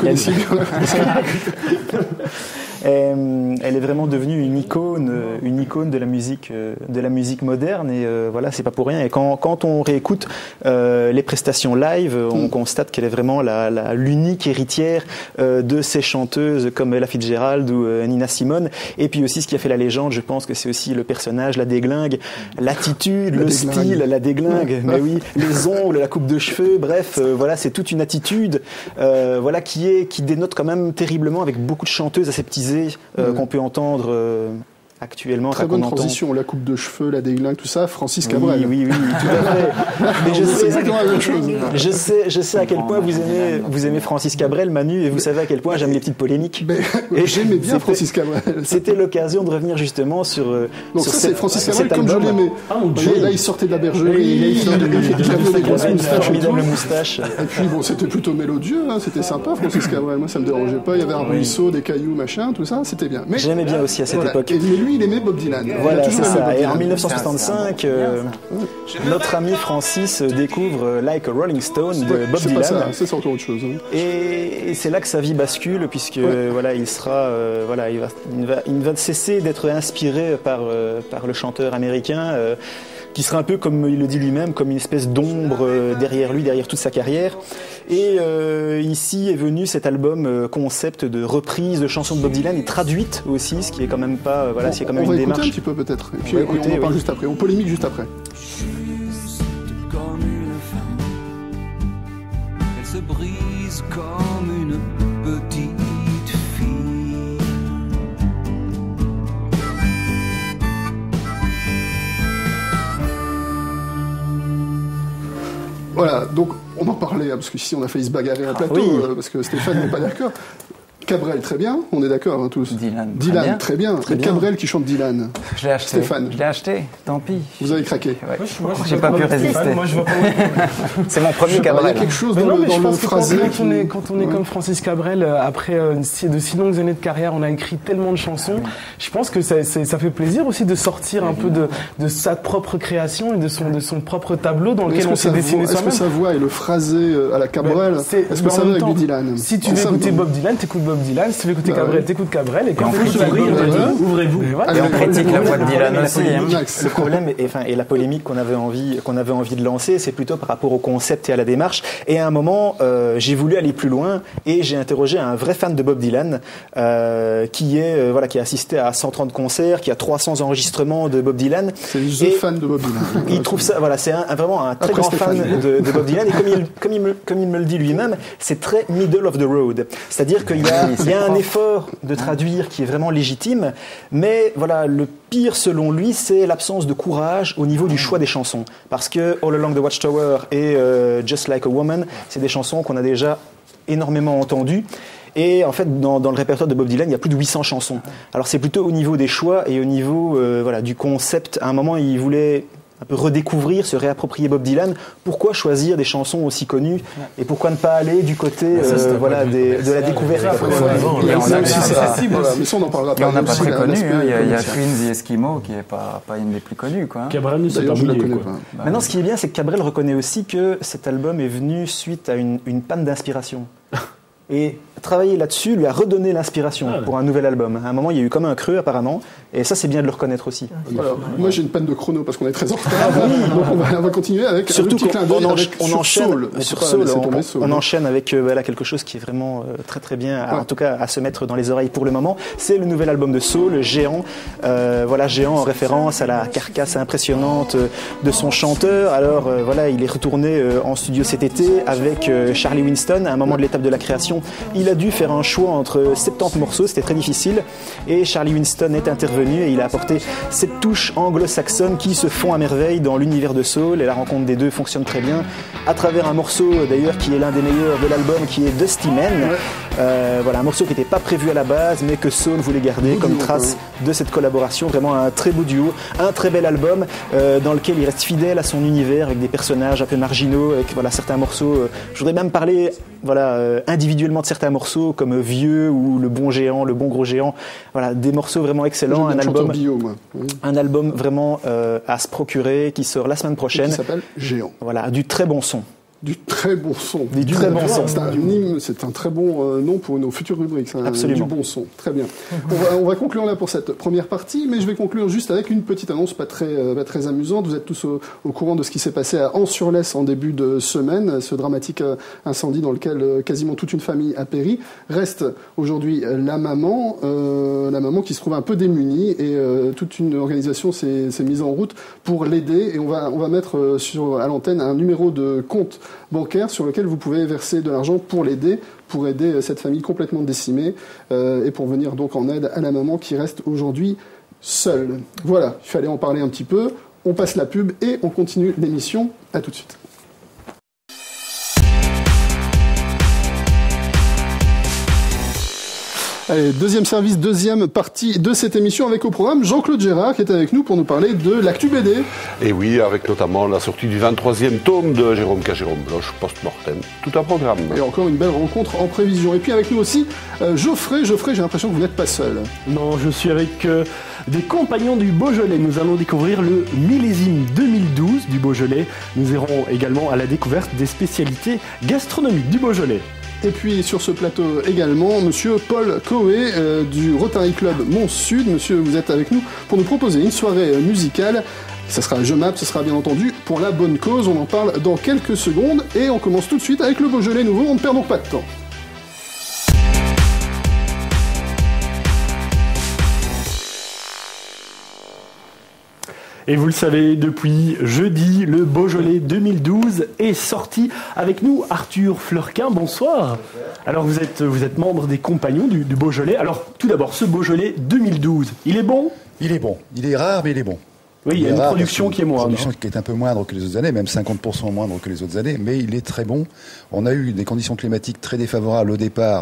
C: elle est vraiment devenue une icône de la musique moderne, et voilà, c'est pas pour rien. Et quand on réécoute les prestations live, on constate qu'elle est vraiment l'unique héritière de ces chanteuses comme Ella Fitzgerald ou Nina Simone. Et puis aussi, ce qui a fait la légende, je pense que c'est aussi le personnage, la déglingue, l'attitude, le style, la déglingue, mais oui, les ongles, la coupe de cheveux, bref, voilà, c'est toute une attitude, voilà, qui dénote quand même terriblement, avec beaucoup de chanteuses aseptisées qu'on peut entendre actuellement.
A: Très bonne transition, la coupe de cheveux, la déglingue, tout ça, Francis Cabrel.
C: Oui, tout à fait. Mais
A: c'est exactement la même chose.
C: Je sais à quel point vous aimez Francis Cabrel, Manu, et vous savez à quel point j'aime les petites polémiques.
A: Et j'aimais bien Francis Cabrel.
C: C'était l'occasion de revenir justement sur.
A: Donc
C: sur
A: ça, c'est Francis Cabrel comme je l'aimais. Là, il sortait de la bergerie, il avait des grosses moustaches.
C: Formidable moustache.
A: Et puis bon, c'était plutôt mélodieux, c'était sympa, Francis Cabrel. Moi, ça me dérangeait pas. Il y avait un ruisseau, des cailloux, machin, tout ça, c'était bien.
C: J'aimais bien aussi à cette époque.
A: Il aimait Bob Dylan.
C: Voilà, c'est ça. Et en 1965, notre ami Francis découvre Like a Rolling Stone de Bob Dylan.
A: C'est encore autre chose.
C: Et c'est là que sa vie bascule, puisque voilà, il ne va cesser d'être inspiré par le chanteur américain, qui sera un peu, comme il le dit lui-même, comme une espèce d'ombre derrière lui, derrière toute sa carrière. Et ici est venu cet album concept de reprise de chansons de Bob Dylan, et traduite aussi, ce qui est quand même pas, voilà, c'est quand même une démarche.
A: On va écouter un petit peu peut-être, et puis on en parle juste après, on polémique juste après.
I: Juste comme une femme, elle se brise comme une petite fille.
A: Voilà, donc on en parlait, parce qu'ici on a failli se bagarrer en plateau, parce que Stéphane n'est pas d'accord. Cabrel, très bien, on est d'accord tous.
E: Dylan,
A: très bien. Et Cabrel qui chante Dylan.
E: Je l'ai acheté.
A: Stéphane.
E: Je l'ai acheté, tant pis.
A: Vous avez craqué.
E: Ouais. J'ai pas pu résister.
F: Moi, je vois pas.
E: C'est mon premier Cabrel.
A: Il y a quelque chose
F: Mais
A: dans
F: non, mais je
A: le
F: pense que
A: phrasé.
F: quand on est comme Francis Cabrel, après de si longues années de carrière, on a écrit tellement de chansons. Je pense que ça fait plaisir aussi de sortir un peu de sa propre création et de son propre tableau dans lequel on s'est dessiné soi-même.
A: Est-ce que sa voix et le phrasé à la Cabrel, est-ce que ça va avec du Dylan?
F: Si tu veux écouter Bob Dylan, t'écoutes Bob Dylan. Si tu veux écouter Cabrel, t'écoutes Cabrel. Et quand tu
B: ouvrez-vous.
E: Et on critique la voix de Dylan aussi.
C: Le problème et la polémique qu'on avait envie de lancer, c'est plutôt par rapport au concept et à la démarche. Et à un moment, j'ai voulu aller plus loin et j'ai interrogé un vrai fan de Bob Dylan qui a assisté à 130 concerts, qui a 300 enregistrements de Bob Dylan.
A: C'est le fan de Bob Dylan.
C: Il trouve ça, c'est vraiment un très grand fan de Bob Dylan. Et comme il me le dit lui-même, c'est très middle of the road. C'est-à-dire qu'il y a un effort de traduire qui est vraiment légitime, mais voilà, le pire selon lui, c'est l'absence de courage au niveau du choix des chansons. Parce que All Along the Watchtower et Just Like a Woman, c'est des chansons qu'on a déjà énormément entendues. Et en fait, dans le répertoire de Bob Dylan, il y a plus de 800 chansons. Alors c'est plutôt au niveau des choix et au niveau du concept. À un moment, il voulait un peu redécouvrir, se réapproprier Bob Dylan. Pourquoi choisir des chansons aussi connues et pourquoi ne pas aller du côté de la découverte?
A: Mais ça, on en parlera
E: pas. On n'a pas très connu. Il y a Queen the Eskimo qui n'est pas une des plus connues.
B: Cabrel ne
A: D'ailleurs, je ne la connais pas.
C: Maintenant, ce qui est bien, c'est que Cabrel reconnaît aussi que cet album est venu suite à une panne d'inspiration. Et travailler là-dessus lui a redonné l'inspiration pour un nouvel album. À un moment, il y a eu comme un creux apparemment, et ça c'est bien de le reconnaître aussi.
A: Alors, moi j'ai une panne de chrono parce qu'on est très en retard. Donc on va continuer avec
C: surtout
A: un petit clin d'œil
C: on enchaîne
A: sur Soul.
C: On enchaîne avec quelque chose qui est vraiment très très bien, en tout cas à se mettre dans les oreilles pour le moment. C'est le nouvel album de Soul, Géant. Géant en référence à la carcasse impressionnante de son chanteur. Alors il est retourné en studio cet été avec Charlie Winston à un moment de l'étape de la création. Il a dû faire un choix entre 70 morceaux, c'était très difficile, et Charlie Winston est intervenu et il a apporté cette touche anglo-saxonne qui se fond à merveille dans l'univers de Soul, et la rencontre des deux fonctionne très bien à travers un morceau d'ailleurs qui est l'un des meilleurs de l'album, qui est Dusty Man. Un morceau qui n'était pas prévu à la base mais que Soul voulait garder comme trace de cette collaboration. Vraiment un très beau duo, un très bel album dans lequel il reste fidèle à son univers avec des personnages un peu marginaux, avec certains morceaux. Je voudrais même parler individuellement de certains morceaux comme Vieux ou Le Bon Géant, Le Bon Gros Géant. Des morceaux vraiment excellents. Un album vraiment à se procurer qui sort la semaine prochaine.
A: Et qui s'appelle Géant.
C: Du très bon son.
A: Du très bon son. C'est un très bon nom pour nos futures rubriques.
C: Absolument.
A: Du bon son. Très bien. On va conclure là pour cette première partie, mais je vais conclure juste avec une petite annonce pas très amusante. Vous êtes tous au courant de ce qui s'est passé à Ans-sur-Lesse en début de semaine, ce dramatique incendie dans lequel quasiment toute une famille a péri. Reste aujourd'hui la maman qui se trouve un peu démunie, et toute une organisation s'est mise en route pour l'aider, et on va mettre à l'antenne un numéro de compte bancaire sur lequel vous pouvez verser de l'argent pour l'aider, pour aider cette famille complètement décimée, et pour venir donc en aide à la maman qui reste aujourd'hui seule. Voilà, il fallait en parler un petit peu. On passe la pub et on continue l'émission. À tout de suite. Allez, deuxième service, deuxième partie de cette émission avec au programme Jean-Claude Gérard qui est avec nous pour nous parler de l'actu BD. Et
J: oui, avec notamment la sortie du 23e tome de Jérôme K. Jérôme Bloch, Post-Mortem. Tout un programme.
A: Et encore une belle rencontre en prévision. Et puis avec nous aussi, Geoffrey, j'ai l'impression que vous n'êtes pas seul.
B: Non, je suis avec des compagnons du Beaujolais. Nous allons découvrir le millésime 2012 du Beaujolais. Nous irons également à la découverte des spécialités gastronomiques du Beaujolais.
A: Et puis sur ce plateau également, monsieur Paul Coé du Rotary Club Mont-Sud. Monsieur, vous êtes avec nous pour nous proposer une soirée musicale. Ça sera Je m'app, ce sera bien entendu pour la bonne cause. On en parle dans quelques secondes et on commence tout de suite avec le Beaujolais nouveau. On ne perd donc pas de temps.
B: Et vous le savez, depuis jeudi, le Beaujolais 2012 est sorti. Avec nous, Arthur Fleurquin, bonsoir. Alors vous êtes membre des Compagnons du Beaujolais. Alors tout d'abord, ce Beaujolais 2012, il est bon ?
K: Il est bon. Il est rare, mais il est bon.
B: Oui, il y a une production qui est moindre.
K: Une production qui est un peu moindre que les autres années, même 50% moindre que les autres années, mais il est très bon. On a eu des conditions climatiques très défavorables au départ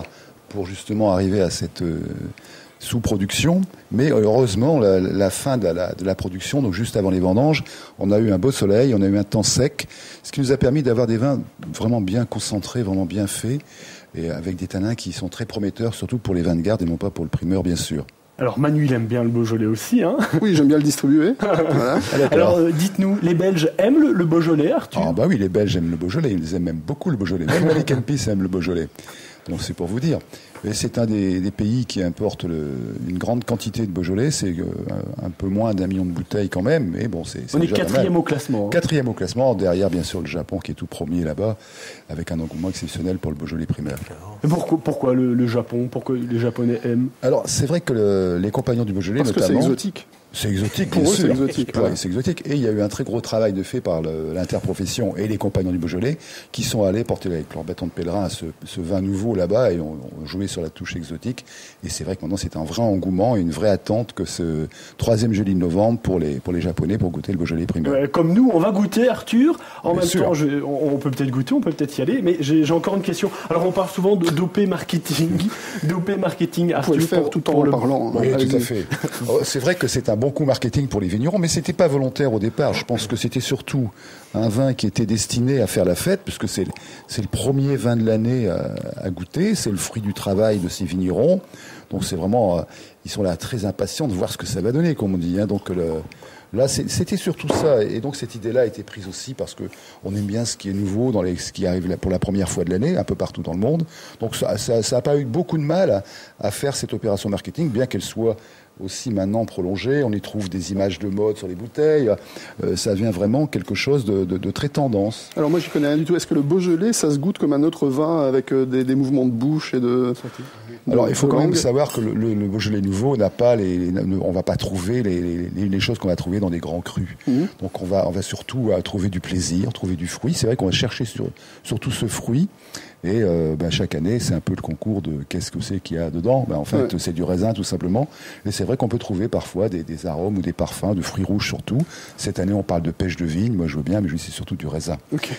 K: pour justement arriver à cette sous-production. Mais heureusement, la fin de la production, donc juste avant les vendanges, on a eu un beau soleil, on a eu un temps sec, ce qui nous a permis d'avoir des vins vraiment bien concentrés, vraiment bien faits, et avec des tanins qui sont très prometteurs, surtout pour les vins de garde et non pas pour le primeur, bien sûr.
B: Alors Manu, il aime bien le Beaujolais aussi, hein?
A: Oui, j'aime bien le distribuer. Voilà.
B: Alors dites-nous, les Belges aiment le Beaujolais, Arthur?
K: Ah bah oui, les Belges aiment le Beaujolais, ils aiment même beaucoup le Beaujolais. Même les Kempis aiment le Beaujolais. Donc c'est pour vous dire. Et c'est un des pays qui importe une grande quantité de Beaujolais. C'est un peu moins d'1 million de bouteilles quand même, mais bon, c'est
B: on est
K: déjà
B: 4e au classement.
K: 4e au classement, derrière bien sûr le Japon qui est tout premier là-bas, avec un engouement exceptionnel pour le Beaujolais primaire.
B: Et pourquoi le Japon? Pourquoi les Japonais aiment?
K: Alors c'est vrai que les compagnons du Beaujolais,
A: parce
K: notamment,
A: que c'est exotique.
K: C'est exotique,
A: pour
K: bien
A: eux,
K: sûr.
A: c'est exotique.
K: Ouais, c'est exotique. Et il y a eu un très gros travail de fait par l'interprofession et les compagnons du Beaujolais qui sont allés porter avec leur bâton de pèlerin à ce vin nouveau là-bas et ont joué sur la touche exotique. Et c'est vrai que maintenant, c'est un vrai engouement et une vraie attente que ce 3e jeudi de novembre pour les Japonais pour goûter le Beaujolais primaire.
B: Comme nous, on va goûter, Arthur. En
K: bien
B: même
K: sûr.
B: temps, on peut peut-être goûter, on peut peut-être y aller. Mais j'ai encore une question. Alors, on parle souvent de dopé marketing. Dopé marketing, Arthur.
A: Vous pouvez le faire tout en parlant.
K: Oui, tout à fait. C'est vrai que c'est un bon coup marketing pour les vignerons, mais c'était pas volontaire au départ. Je pense que c'était surtout un vin qui était destiné à faire la fête, puisque c'est le premier vin de l'année à goûter. C'est le fruit du travail de ces vignerons. Donc c'est vraiment, ils sont là très impatients de voir ce que ça va donner, comme on dit. Hein. Donc là, c'était surtout ça. Et donc cette idée-là a été prise aussi parce que on aime bien ce qui est nouveau, ce qui arrive pour la première fois de l'année, un peu partout dans le monde. Donc ça a pas eu beaucoup de mal à faire cette opération marketing, bien qu'elle soit aussi maintenant prolongée. On y trouve des images de mode sur les bouteilles. Ça devient vraiment quelque chose de très tendance.
A: Alors moi, j'y connais rien du tout. Est-ce que le Beaujolais, ça se goûte comme un autre vin avec des mouvements de bouche et de...
K: Alors il faut quand même savoir que le Beaujolais nouveau n'a pas on va pas trouver les choses qu'on va trouver dans des grands crus. Donc on va surtout trouver du plaisir, trouver du fruit. C'est vrai qu'on va chercher surtout ce fruit. Et chaque année, c'est un peu le concours de qu'est-ce que c'est qu'il y a dedans. En fait, c'est du raisin tout simplement. Et c'est vrai qu'on peut trouver parfois des arômes ou des parfums, de fruits rouges surtout. Cette année, on parle de pêche de vigne. Moi, je veux bien, mais c'est surtout du raisin.
A: Okay.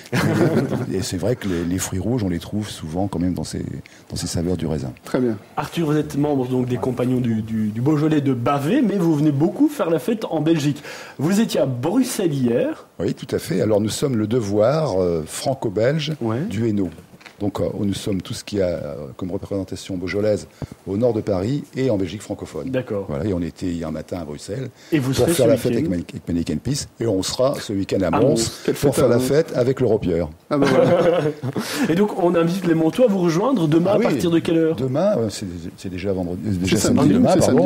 K: Et c'est vrai que les fruits rouges, on les trouve souvent quand même dans ces saveurs du raisin.
A: Très bien.
B: Arthur, vous êtes membre donc des compagnons du Beaujolais de Bavay, mais vous venez beaucoup faire la fête en Belgique. Vous étiez à Bruxelles hier.
K: Oui, tout à fait. Alors nous sommes le devoir franco-belge du Hainaut. Donc nous sommes tout ce qu'il y a comme représentation beaujolaise au nord de Paris et en Belgique francophone.
B: D'accord.
K: Voilà, et on était hier matin à Bruxelles
B: et vous
K: pour faire la fête avec Many Kempis. Et on sera ce week-end à Mons pour faire la fête avec l'Europieur.
A: Ah ben voilà.
B: Et donc on invite les Montois à vous rejoindre demain à partir de quelle heure?
K: Demain, c'est déjà vendredi, déjà samedi demain, pardon.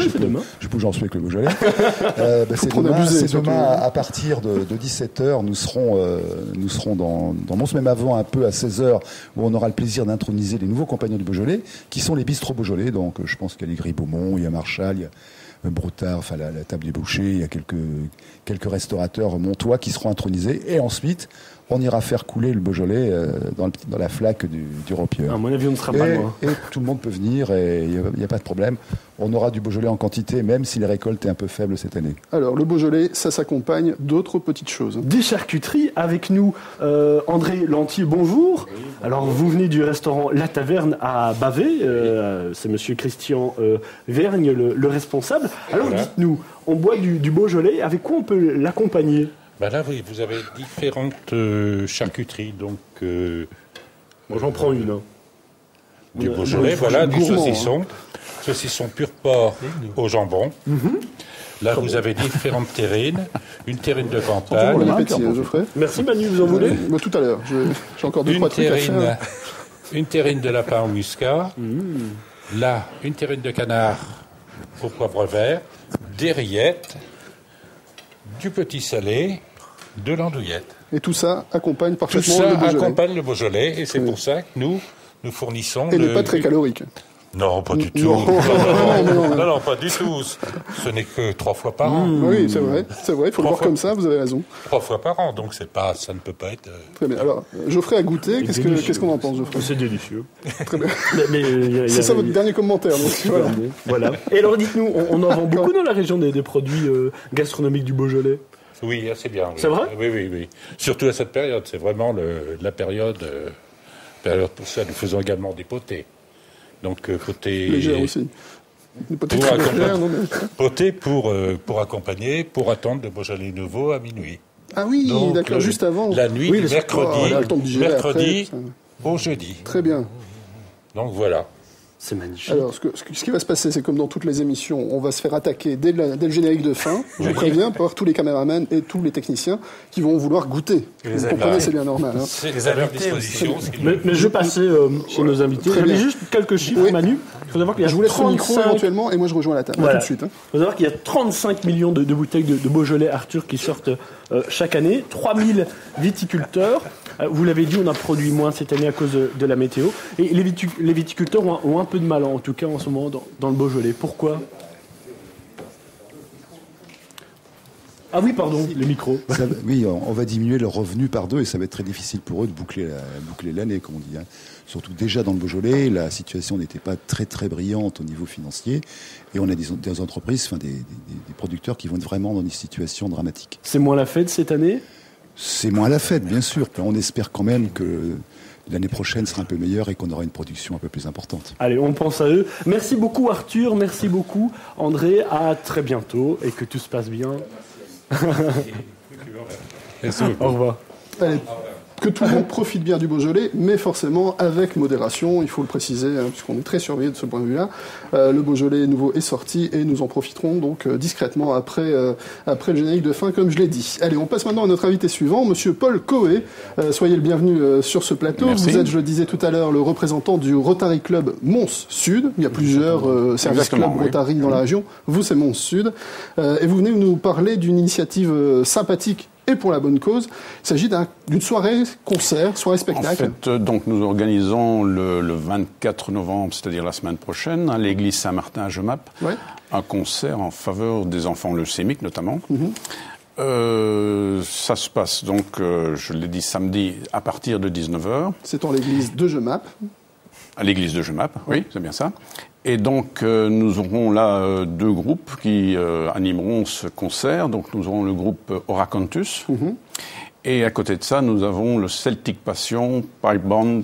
K: Je bouge en suite avec le Beaujolais. C'est demain à partir de 17h, nous serons dans Mons, même avant un peu à 16h, où on aura le plaisir d'introniser les nouveaux compagnons du Beaujolais, qui sont les bistrots Beaujolais. Donc je pense qu'il y a les Gris-Beaumont, il y a Marchal, il y a Broutard, enfin la table des bouchers, il y a quelques restaurateurs montois qui seront intronisés. Et ensuite, on ira faire couler le Beaujolais dans la flaque du Ropieur.
B: À mon avis, on ne sera pas loin.
K: Et tout le monde peut venir et il n'y a pas de problème. On aura du Beaujolais en quantité, même si les récoltes est un peu faible cette année.
A: Alors, le Beaujolais, ça s'accompagne d'autres petites choses.
B: Des charcuteries avec nous. André Lantier, bonjour. Oui, alors, vous venez du restaurant La Taverne à Bavay. C'est monsieur Christian Vergne, le responsable. Alors, dites-nous, on boit du Beaujolais. Avec quoi on peut l'accompagner?
L: Là, oui, vous avez différentes charcuteries. Donc,
B: moi, j'en prends une.
L: Du Beaujolais, voilà, du saucisson. Saucisson pur porc au jambon. Là, vous avez différentes terrines. Une terrine de campagne.
B: Merci Manu, vous en voulez?
A: Tout à l'heure. J'ai encore 2-3 trucs à faire.
L: Une terrine de lapin au muscat. Là, une terrine de canard au poivre vert. Des rillettes. Du petit salé. De l'andouillette.
A: Et tout ça accompagne parfaitement
L: le
A: Beaujolais.
L: Tout ça accompagne le Beaujolais. Et c'est pour ça que nous fournissons...
A: Et n'est pas très calorique.
L: Non, pas du tout.
A: Non,
L: pas du tout. Ce n'est que 3 fois par an.
A: Oui, c'est vrai, il faut le voir comme ça, vous avez raison.
L: 3 fois par an, donc ça ne peut pas être...
A: Très bien, alors, Geoffrey a goûté, qu'est-ce qu'on en pense, Geoffrey?
B: C'est délicieux.
A: Très bien. C'est ça votre dernier commentaire, donc
B: voilà. Et alors dites-nous, on en vend beaucoup dans la région des produits gastronomiques du Beaujolais?
L: Oui, assez bien. Oui.
B: C'est vrai?
L: Oui. Surtout à cette période, c'est vraiment la période pour ça. Nous faisons également des potées. Donc poté
A: légère aussi.
L: Poté pour accompagner, pour attendre le Beaujolais nouveau à minuit.
A: Ah oui, d'accord, juste avant.
L: La nuit du mercredi au jeudi.
A: Très bien.
L: Donc voilà.
B: C'est magnifique.
A: Alors, ce qui va se passer, c'est comme dans toutes les émissions, on va se faire attaquer dès le générique de fin. Je vous préviens, par tous les caméramans et tous les techniciens qui vont vouloir goûter. Vous comprenez, c'est bien normal. Hein.
L: C'est à leur disposition.
B: Mais je vais passer chez nos invités. J'avais juste quelques chiffres, Manu. Il faut savoir qu'il y a
A: je vous laisse le micro éventuellement et moi je rejoins la table. Voilà. Tout de suite.
B: Il faut savoir qu'il y a 35 millions de bouteilles de Beaujolais Arthur qui sortent chaque année. 3000 viticulteurs. Vous l'avez dit, on a produit moins cette année à cause de la météo. Et les viticulteurs ont un peu de mal, en tout cas en ce moment, dans le Beaujolais. Pourquoi ? Ah oui, pardon, le micro.
K: Oui, on va diminuer leurs revenus par 2 et ça va être très difficile pour eux de boucler l'année, comme on dit. Hein. Surtout déjà dans le Beaujolais, la situation n'était pas très très brillante au niveau financier et on a des entreprises, des producteurs qui vont être vraiment dans des situations dramatiques.
B: C'est moins la fête cette année ?
K: C'est moins la fête, bien sûr. On espère quand même que l'année prochaine sera un peu meilleure et qu'on aura une production un peu plus importante.
B: Allez, on pense à eux. Merci beaucoup Arthur, merci beaucoup André. À très bientôt et que tout se passe bien. Au revoir.
A: Allez, que tout le monde profite bien du Beaujolais, mais forcément avec modération, il faut le préciser, hein, puisqu'on est très surveillé de ce point de vue-là. Le Beaujolais nouveau est sorti et nous en profiterons donc discrètement après le générique de fin, comme je l'ai dit. Allez, on passe maintenant à notre invité suivant, Monsieur Paul Coé. Soyez le bienvenu sur ce plateau.
J: Merci.
A: Vous êtes, je le disais tout à l'heure, le représentant du Rotary Club Mons Sud. Il y a plusieurs services club Rotary dans la région. Vous, c'est Mons Sud. Et vous venez nous parler d'une initiative sympathique et pour la bonne cause. Il s'agit d'une soirée-concert, soirée-spectacle.
J: En fait, donc, nous organisons le 24 novembre, c'est-à-dire la semaine prochaine, à l'église Saint-Martin à Jemappes, un concert en faveur des enfants leucémiques notamment. Ça se passe donc, je l'ai dit, samedi à partir de 19h.
A: C'est en l'église de Jemappes.
J: À l'église de Jemappes, oui, c'est bien ça. Et donc, nous aurons là 2 groupes qui animeront ce concert. Donc, nous aurons le groupe Oracantus. Et à côté de ça, nous avons le Celtic Passion Pipe Band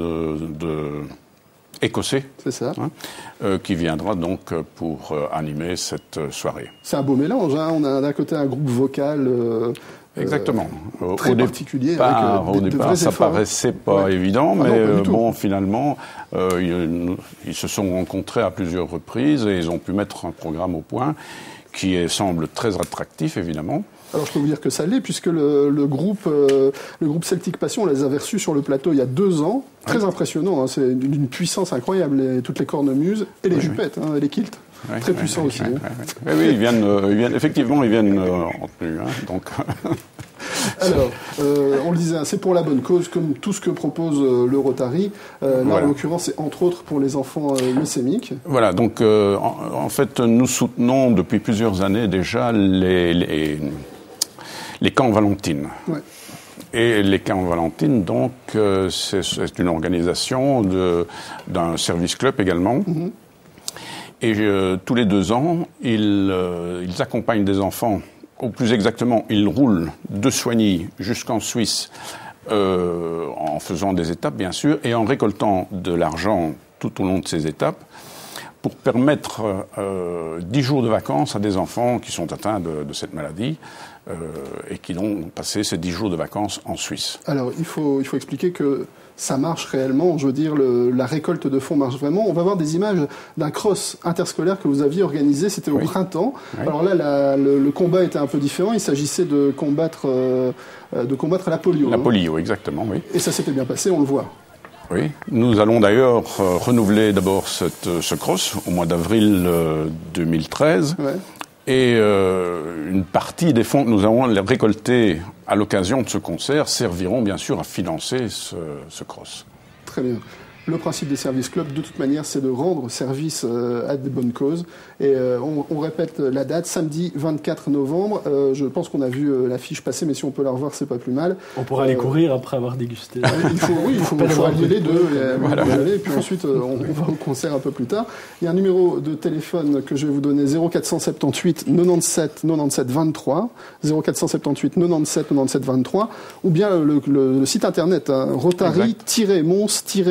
J: écossais.
A: C'est ça.
J: Qui viendra donc pour animer cette soirée.
A: C'est un beau mélange. Hein. On a d'un côté un groupe vocal...
J: Exactement.
A: Très particulier.
J: Au départ, ça paraissait pas évident, mais bon, finalement, ils se sont rencontrés à plusieurs reprises et ils ont pu mettre un programme au point qui semble très attractif, évidemment.
A: Alors je peux vous dire que ça l'est, puisque le groupe Celtic Passion, on les avait reçus sur le plateau il y a 2 ans. Très impressionnant, hein. C'est d'une puissance incroyable, toutes les cornemuses et les jupettes, hein, et les kilts. Très puissants aussi.
J: Oui, ils viennent effectivement, ils viennent en tenue. Hein, donc.
A: Alors, on le disait, c'est pour la bonne cause, comme tout ce que propose le Rotary. Là, en l'occurrence, c'est entre autres pour les enfants leucémiques.
J: Voilà, donc en fait, nous soutenons depuis plusieurs années déjà les camps Valentine. Et les camps Valentine, donc, c'est une organisation d'un service club également. Et tous les 2 ans, ils accompagnent des enfants, ou plus exactement, ils roulent de Soigny jusqu'en Suisse, en faisant des étapes, bien sûr, et en récoltant de l'argent tout au long de ces étapes, pour permettre 10 jours de vacances à des enfants qui sont atteints de cette maladie, et qui ont passé ces 10 jours de vacances en Suisse.
A: Alors, il faut expliquer que ça marche réellement, je veux dire, la récolte de fonds marche vraiment. On va voir des images d'un cross interscolaire que vous aviez organisé, c'était au printemps. Alors là, le combat était un peu différent, il s'agissait de combattre la polio.
J: La polio, exactement, oui.
A: Et ça s'était bien passé, on le voit.
J: Oui, nous allons d'ailleurs renouveler d'abord ce cross au mois d'avril 2013. Et une partie des fonds que nous avons récoltés à l'occasion de ce concert serviront bien sûr à financer ce cross.
A: Très bien. Le principe des services clubs, de toute manière, c'est de rendre service à des bonnes causes. Et on répète la date, samedi 24 novembre. Je pense qu'on a vu l'affiche passer, mais si on peut la revoir, c'est pas plus mal.
B: On pourra aller courir après avoir dégusté.
A: Il faut allier les deux. Et puis ensuite, on va au concert un peu plus tard. Il y a un numéro de téléphone que je vais vous donner, 0478 97 97 23. 0478 97 97 23. Ou bien le site internet, Rotary-Mons-Sud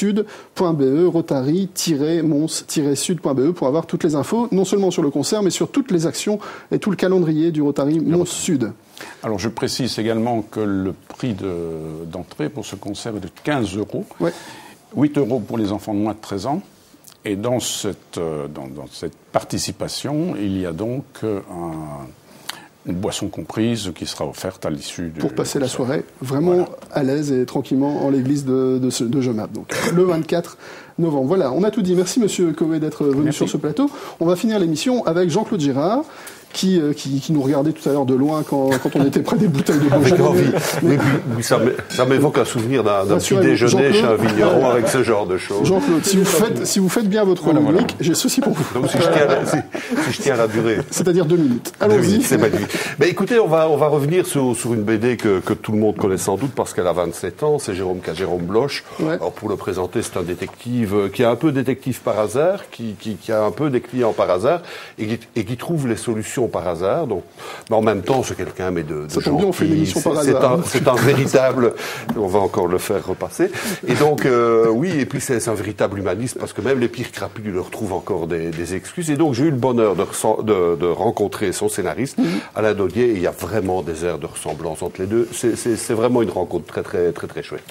A: rotary-sud.be, rotary-mons-sud.be pour avoir toutes les infos, non seulement sur le concert, mais sur toutes les actions et tout le calendrier du Rotary Mons-Sud.
J: Alors je précise également que le prix d'entrée pour ce concert est de 15 €. Ouais. 8 € pour les enfants de moins de 13 ans. Et dans cette participation, il y a donc une boisson comprise qui sera offerte à l'issue du...
A: Pour passer la soirée vraiment à l'aise et tranquillement en l'église de Jemappes. Donc le 24 novembre. Voilà, on a tout dit. Merci Monsieur Coé d'être venu sur ce plateau. On va finir l'émission avec Jean-Claude Girard. Qui nous regardait tout à l'heure de loin quand on était près des bouteilles de
M: Avec envie. Oui, ça m'évoque un souvenir d'un petit déjeuner chez un vigneron avec ce genre de choses.
A: Jean-Claude, si vous faites bien votre rubrique, j'ai ceci pour vous.
M: Donc si je tiens à la durée.
A: C'est-à-dire 2 minutes. Allons-y.
M: C'est magnifique. Mais écoutez, on va revenir sur une BD que tout le monde connaît sans doute parce qu'elle a 27 ans. C'est Jérôme Bloch. Ouais. Alors pour le présenter, c'est un détective qui est un peu détective par hasard, qui a un peu des clients par hasard et qui trouve les solutions par hasard, donc, mais en même temps, c'est quelqu'un de gentil.
A: On fait une émission par hasard.
M: C'est un véritable, on va encore le faire repasser. Et donc, oui, et puis c'est un véritable humaniste parce que même les pires crapus lui retrouvent encore des excuses. Et donc, j'ai eu le bonheur de rencontrer son scénariste, Alain Daudier, et il y a vraiment des airs de ressemblance entre les deux. C'est vraiment une rencontre très, très, très, très chouette.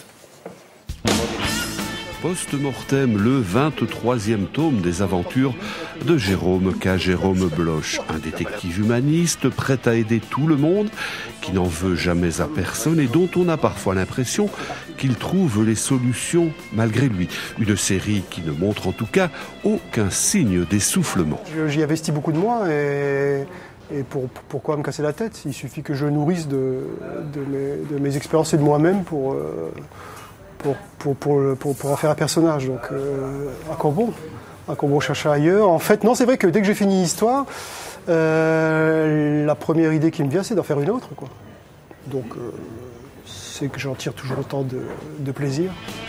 N: Post-mortem, le 23e tome des aventures de Jérôme Bloch, un détective humaniste prêt à aider tout le monde, qui n'en veut jamais à personne et dont on a parfois l'impression qu'il trouve les solutions malgré lui. Une série qui ne montre en tout cas aucun signe d'essoufflement.
O: J'y investis beaucoup de moi et pourquoi me casser la tête? Il suffit que je nourrisse de mes expériences et de moi-même pour en faire un personnage. Donc, à quoi bon chercher ailleurs? En fait, non, c'est vrai que dès que j'ai fini l'histoire, la première idée qui me vient, c'est d'en faire une autre, quoi. Donc, c'est que j'en tire toujours autant de plaisir.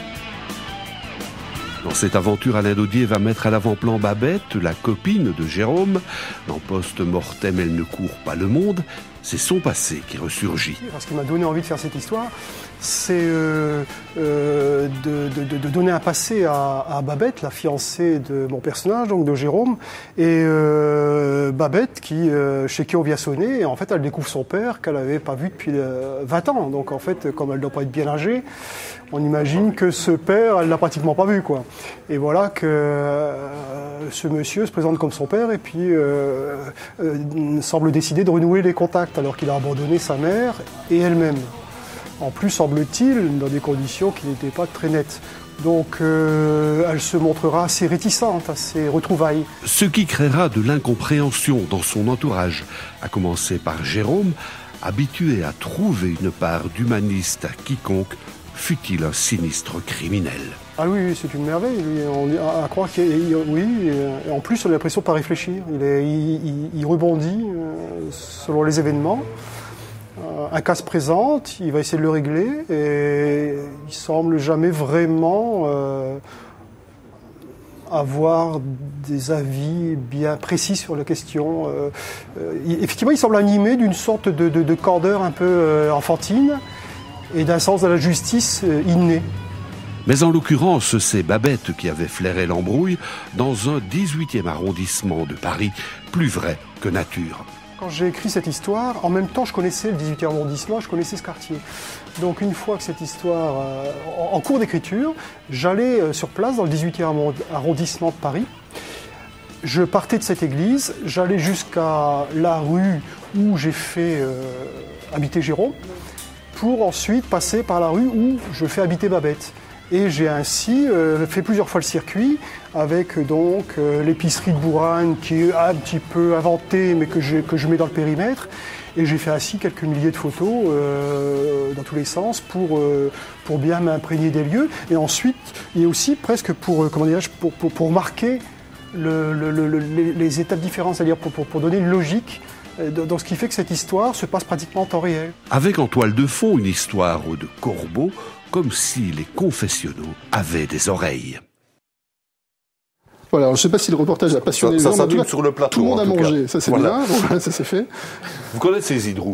N: Dans cette aventure, Alain Daudier va mettre à l'avant-plan Babette, la copine de Jérôme. Dans Post-mortem, elle ne court pas le monde. C'est son passé qui ressurgit.
O: Ce qui m'a donné envie de faire cette histoire, c'est de donner un passé à Babette, la fiancée de mon personnage, donc de Jérôme, et Babette chez qui on vient sonner, et en fait elle découvre son père qu'elle n'avait pas vu depuis 20 ans. Donc en fait, comme elle ne doit pas être bien âgée, on imagine que ce père, elle l'a pratiquement pas vu, quoi. Et voilà que ce monsieur se présente comme son père et puis semble décider de renouer les contacts alors qu'il a abandonné sa mère et elle-même. En plus, semble-t-il, dans des conditions qui n'étaient pas très nettes. Donc, elle se montrera assez réticente à ces retrouvailles.
N: Ce qui créera de l'incompréhension dans son entourage, à commencer par Jérôme, habitué à trouver une part d'humaniste à quiconque, fût-il un sinistre criminel.
O: Ah oui, c'est une merveille. On à croire oui, et en plus, on a l'impression de ne pas réfléchir. Il rebondit selon les événements. Un cas se présente, il va essayer de le régler et il semble jamais vraiment avoir des avis bien précis sur la question. Effectivement, il semble animé d'une sorte de candeur un peu enfantine et d'un sens de la justice inné.
N: Mais en l'occurrence, c'est Babette qui avait flairé l'embrouille dans un 18e arrondissement de Paris, plus vrai que nature.
O: Quand j'ai écrit cette histoire, en même temps, je connaissais le 18e arrondissement, je connaissais ce quartier. Donc une fois que cette histoire, en cours d'écriture, j'allais sur place dans le 18e arrondissement de Paris. Je partais de cette église, j'allais jusqu'à la rue où j'ai fait habiter Jérôme, pour ensuite passer par la rue où je fais habiter Babette. Et j'ai ainsi fait plusieurs fois le circuit avec donc l'épicerie de Bourane qui est un petit peu inventée mais que je mets dans le périmètre. Et j'ai fait ainsi quelques milliers de photos dans tous les sens pour bien m'imprégner des lieux. Et ensuite, et aussi presque pour marquer les étapes différentes, c'est-à-dire pour donner une logique dans ce qui fait que cette histoire se passe pratiquement en temps réel.
N: Avec en toile de fond une histoire de corbeau, comme si les confessionnaux avaient des oreilles.
A: Voilà, je ne sais pas si le reportage a passionné les gens.
M: Ça s'allume sur le plateau.
A: Tout le monde a mangé, ça c'est bien, voilà, ça c'est fait.
M: Vous connaissez Zidrou?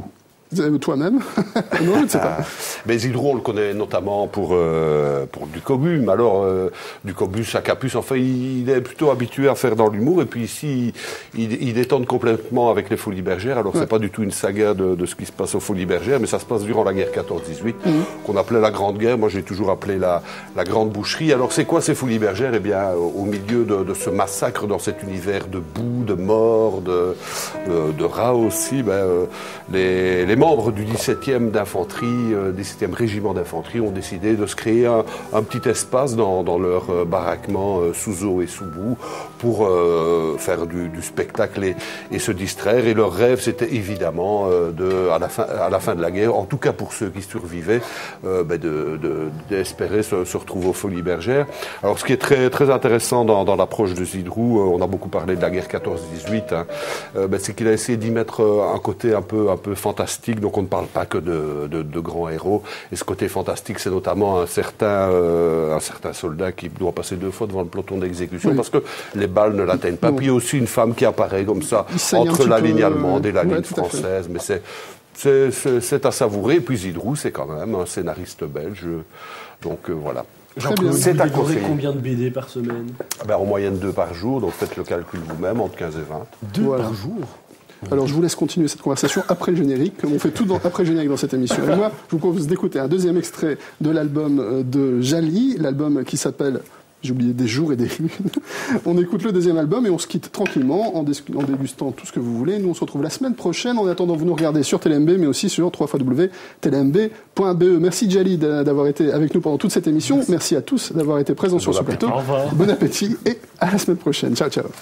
A: Toi-même? Non, je ne sais pas.
M: Mais Zidrou, on le connaît notamment pour du Cobus. Mais alors, du Cobus à Capus, enfin, il est plutôt habitué à faire dans l'humour. Et puis ici, il détonne complètement avec les Folies Bergères. Alors, c'est pas du tout une saga de ce qui se passe aux Folies Bergères, mais ça se passe durant la guerre 14-18, qu'on appelait la Grande Guerre. Moi, j'ai toujours appelé la Grande Boucherie. Alors, c'est quoi ces Folies Bergères? Eh bien, au milieu de ce massacre, dans cet univers de boue, de mort, de rats aussi, les membres du 17e d'infanterie, 17e régiment d'infanterie ont décidé de se créer un petit espace dans leur baraquement sous eau et sous boue pour faire du spectacle et se distraire. Et leur rêve, c'était évidemment à la fin de la guerre, en tout cas pour ceux qui survivaient, d'espérer se retrouver aux Folies Bergères. Alors ce qui est très, très intéressant dans l'approche de Zidrou, on a beaucoup parlé de la guerre 14-18, c'est qu'il a essayé d'y mettre un côté un peu fantastique. Donc on ne parle pas que de grands héros. Et ce côté fantastique, c'est notamment un certain soldat qui doit passer 2 fois devant le peloton d'exécution parce que les balles ne l'atteignent pas. Puis il y a aussi une femme qui apparaît comme ça entre la ligne allemande et la ligne française. Mais c'est à savourer. Et puis Zidrou, c'est quand même un scénariste belge. Donc voilà.
B: Jean-Claude, vous découvrez combien de BD par semaine?
M: En moyenne 2 par jour. Donc faites le calcul vous-même, entre 15 et 20.
B: 2 par jour?
A: Alors je vous laisse continuer cette conversation après le générique, comme on fait tout après le générique dans cette émission. Et moi, je vous propose d'écouter un deuxième extrait de l'album de Jali, l'album qui s'appelle, j'ai oublié, Des jours et des lunes. On écoute le deuxième album et on se quitte tranquillement en dégustant tout ce que vous voulez. Nous, on se retrouve la semaine prochaine. En attendant, vous nous regardez sur TLMB, mais aussi sur www.tlmb.be. Merci Jali d'avoir été avec nous pendant toute cette émission. Merci à tous d'avoir été présents sur ce plateau. Bon appétit et à la semaine prochaine. Ciao, ciao.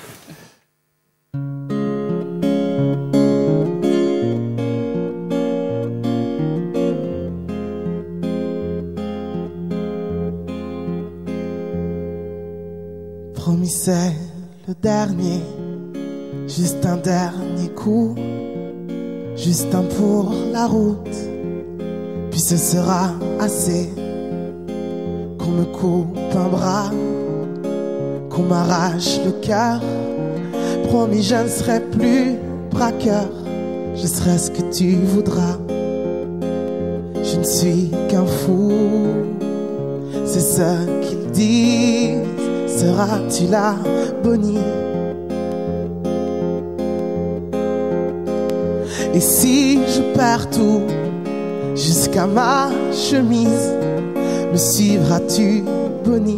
G: Promis, c'est le dernier, juste un dernier coup, juste un pour la route, puis ce sera assez, qu'on me coupe un bras, qu'on m'arrache le cœur. Promis, je ne serai plus braqueur, je serai ce que tu voudras. Je ne suis qu'un fou, c'est ce qu'ils disent. Seras-tu la bonnie? Et si je perds tout, jusqu'à ma chemise, me suivras-tu, bonnie?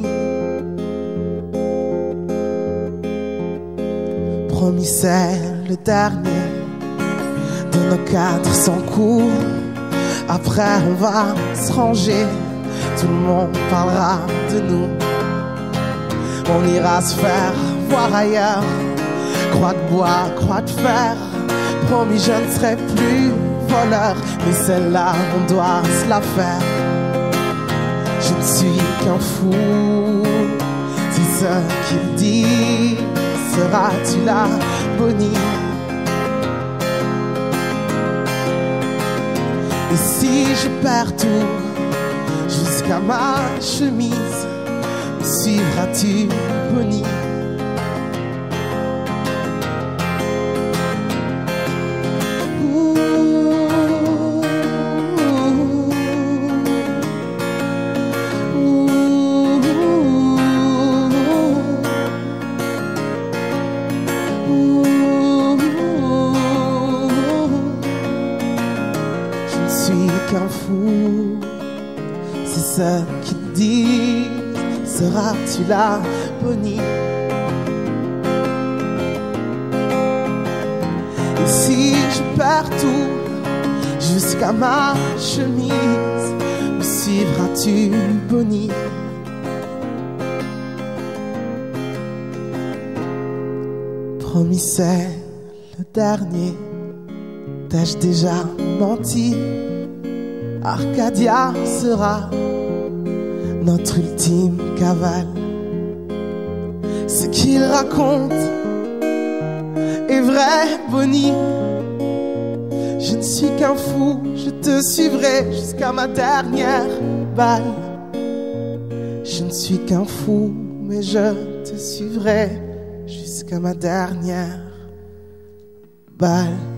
G: Promis, c'est le dernier de nos 400 cours. Après, on va se ranger, tout le monde parlera de nous. On ira se faire voir ailleurs, croix de bois, croix de fer. Promis, je ne serai plus voleur, mais celle-là, on doit se la faire. Je ne suis qu'un fou, c'est ce qu'il dit. Seras-tu la bonnie? Et si je perds tout, jusqu'à ma chemise, suivras-tu, bonnie? Je ne suis qu'un fou, c'est ce qu'il dit. Seras-tu la bonnie? Et si je perds tout, jusqu'à ma chemise, me suivras-tu, bonnie? Promis, c'est le dernier. T'ai-je déjà menti? Arcadia sera notre ultime cavale. Ce qu'il raconte est vrai, bonnie. Je ne suis qu'un fou, je te suivrai jusqu'à ma dernière balle. Je ne suis qu'un fou, mais je te suivrai jusqu'à ma dernière balle.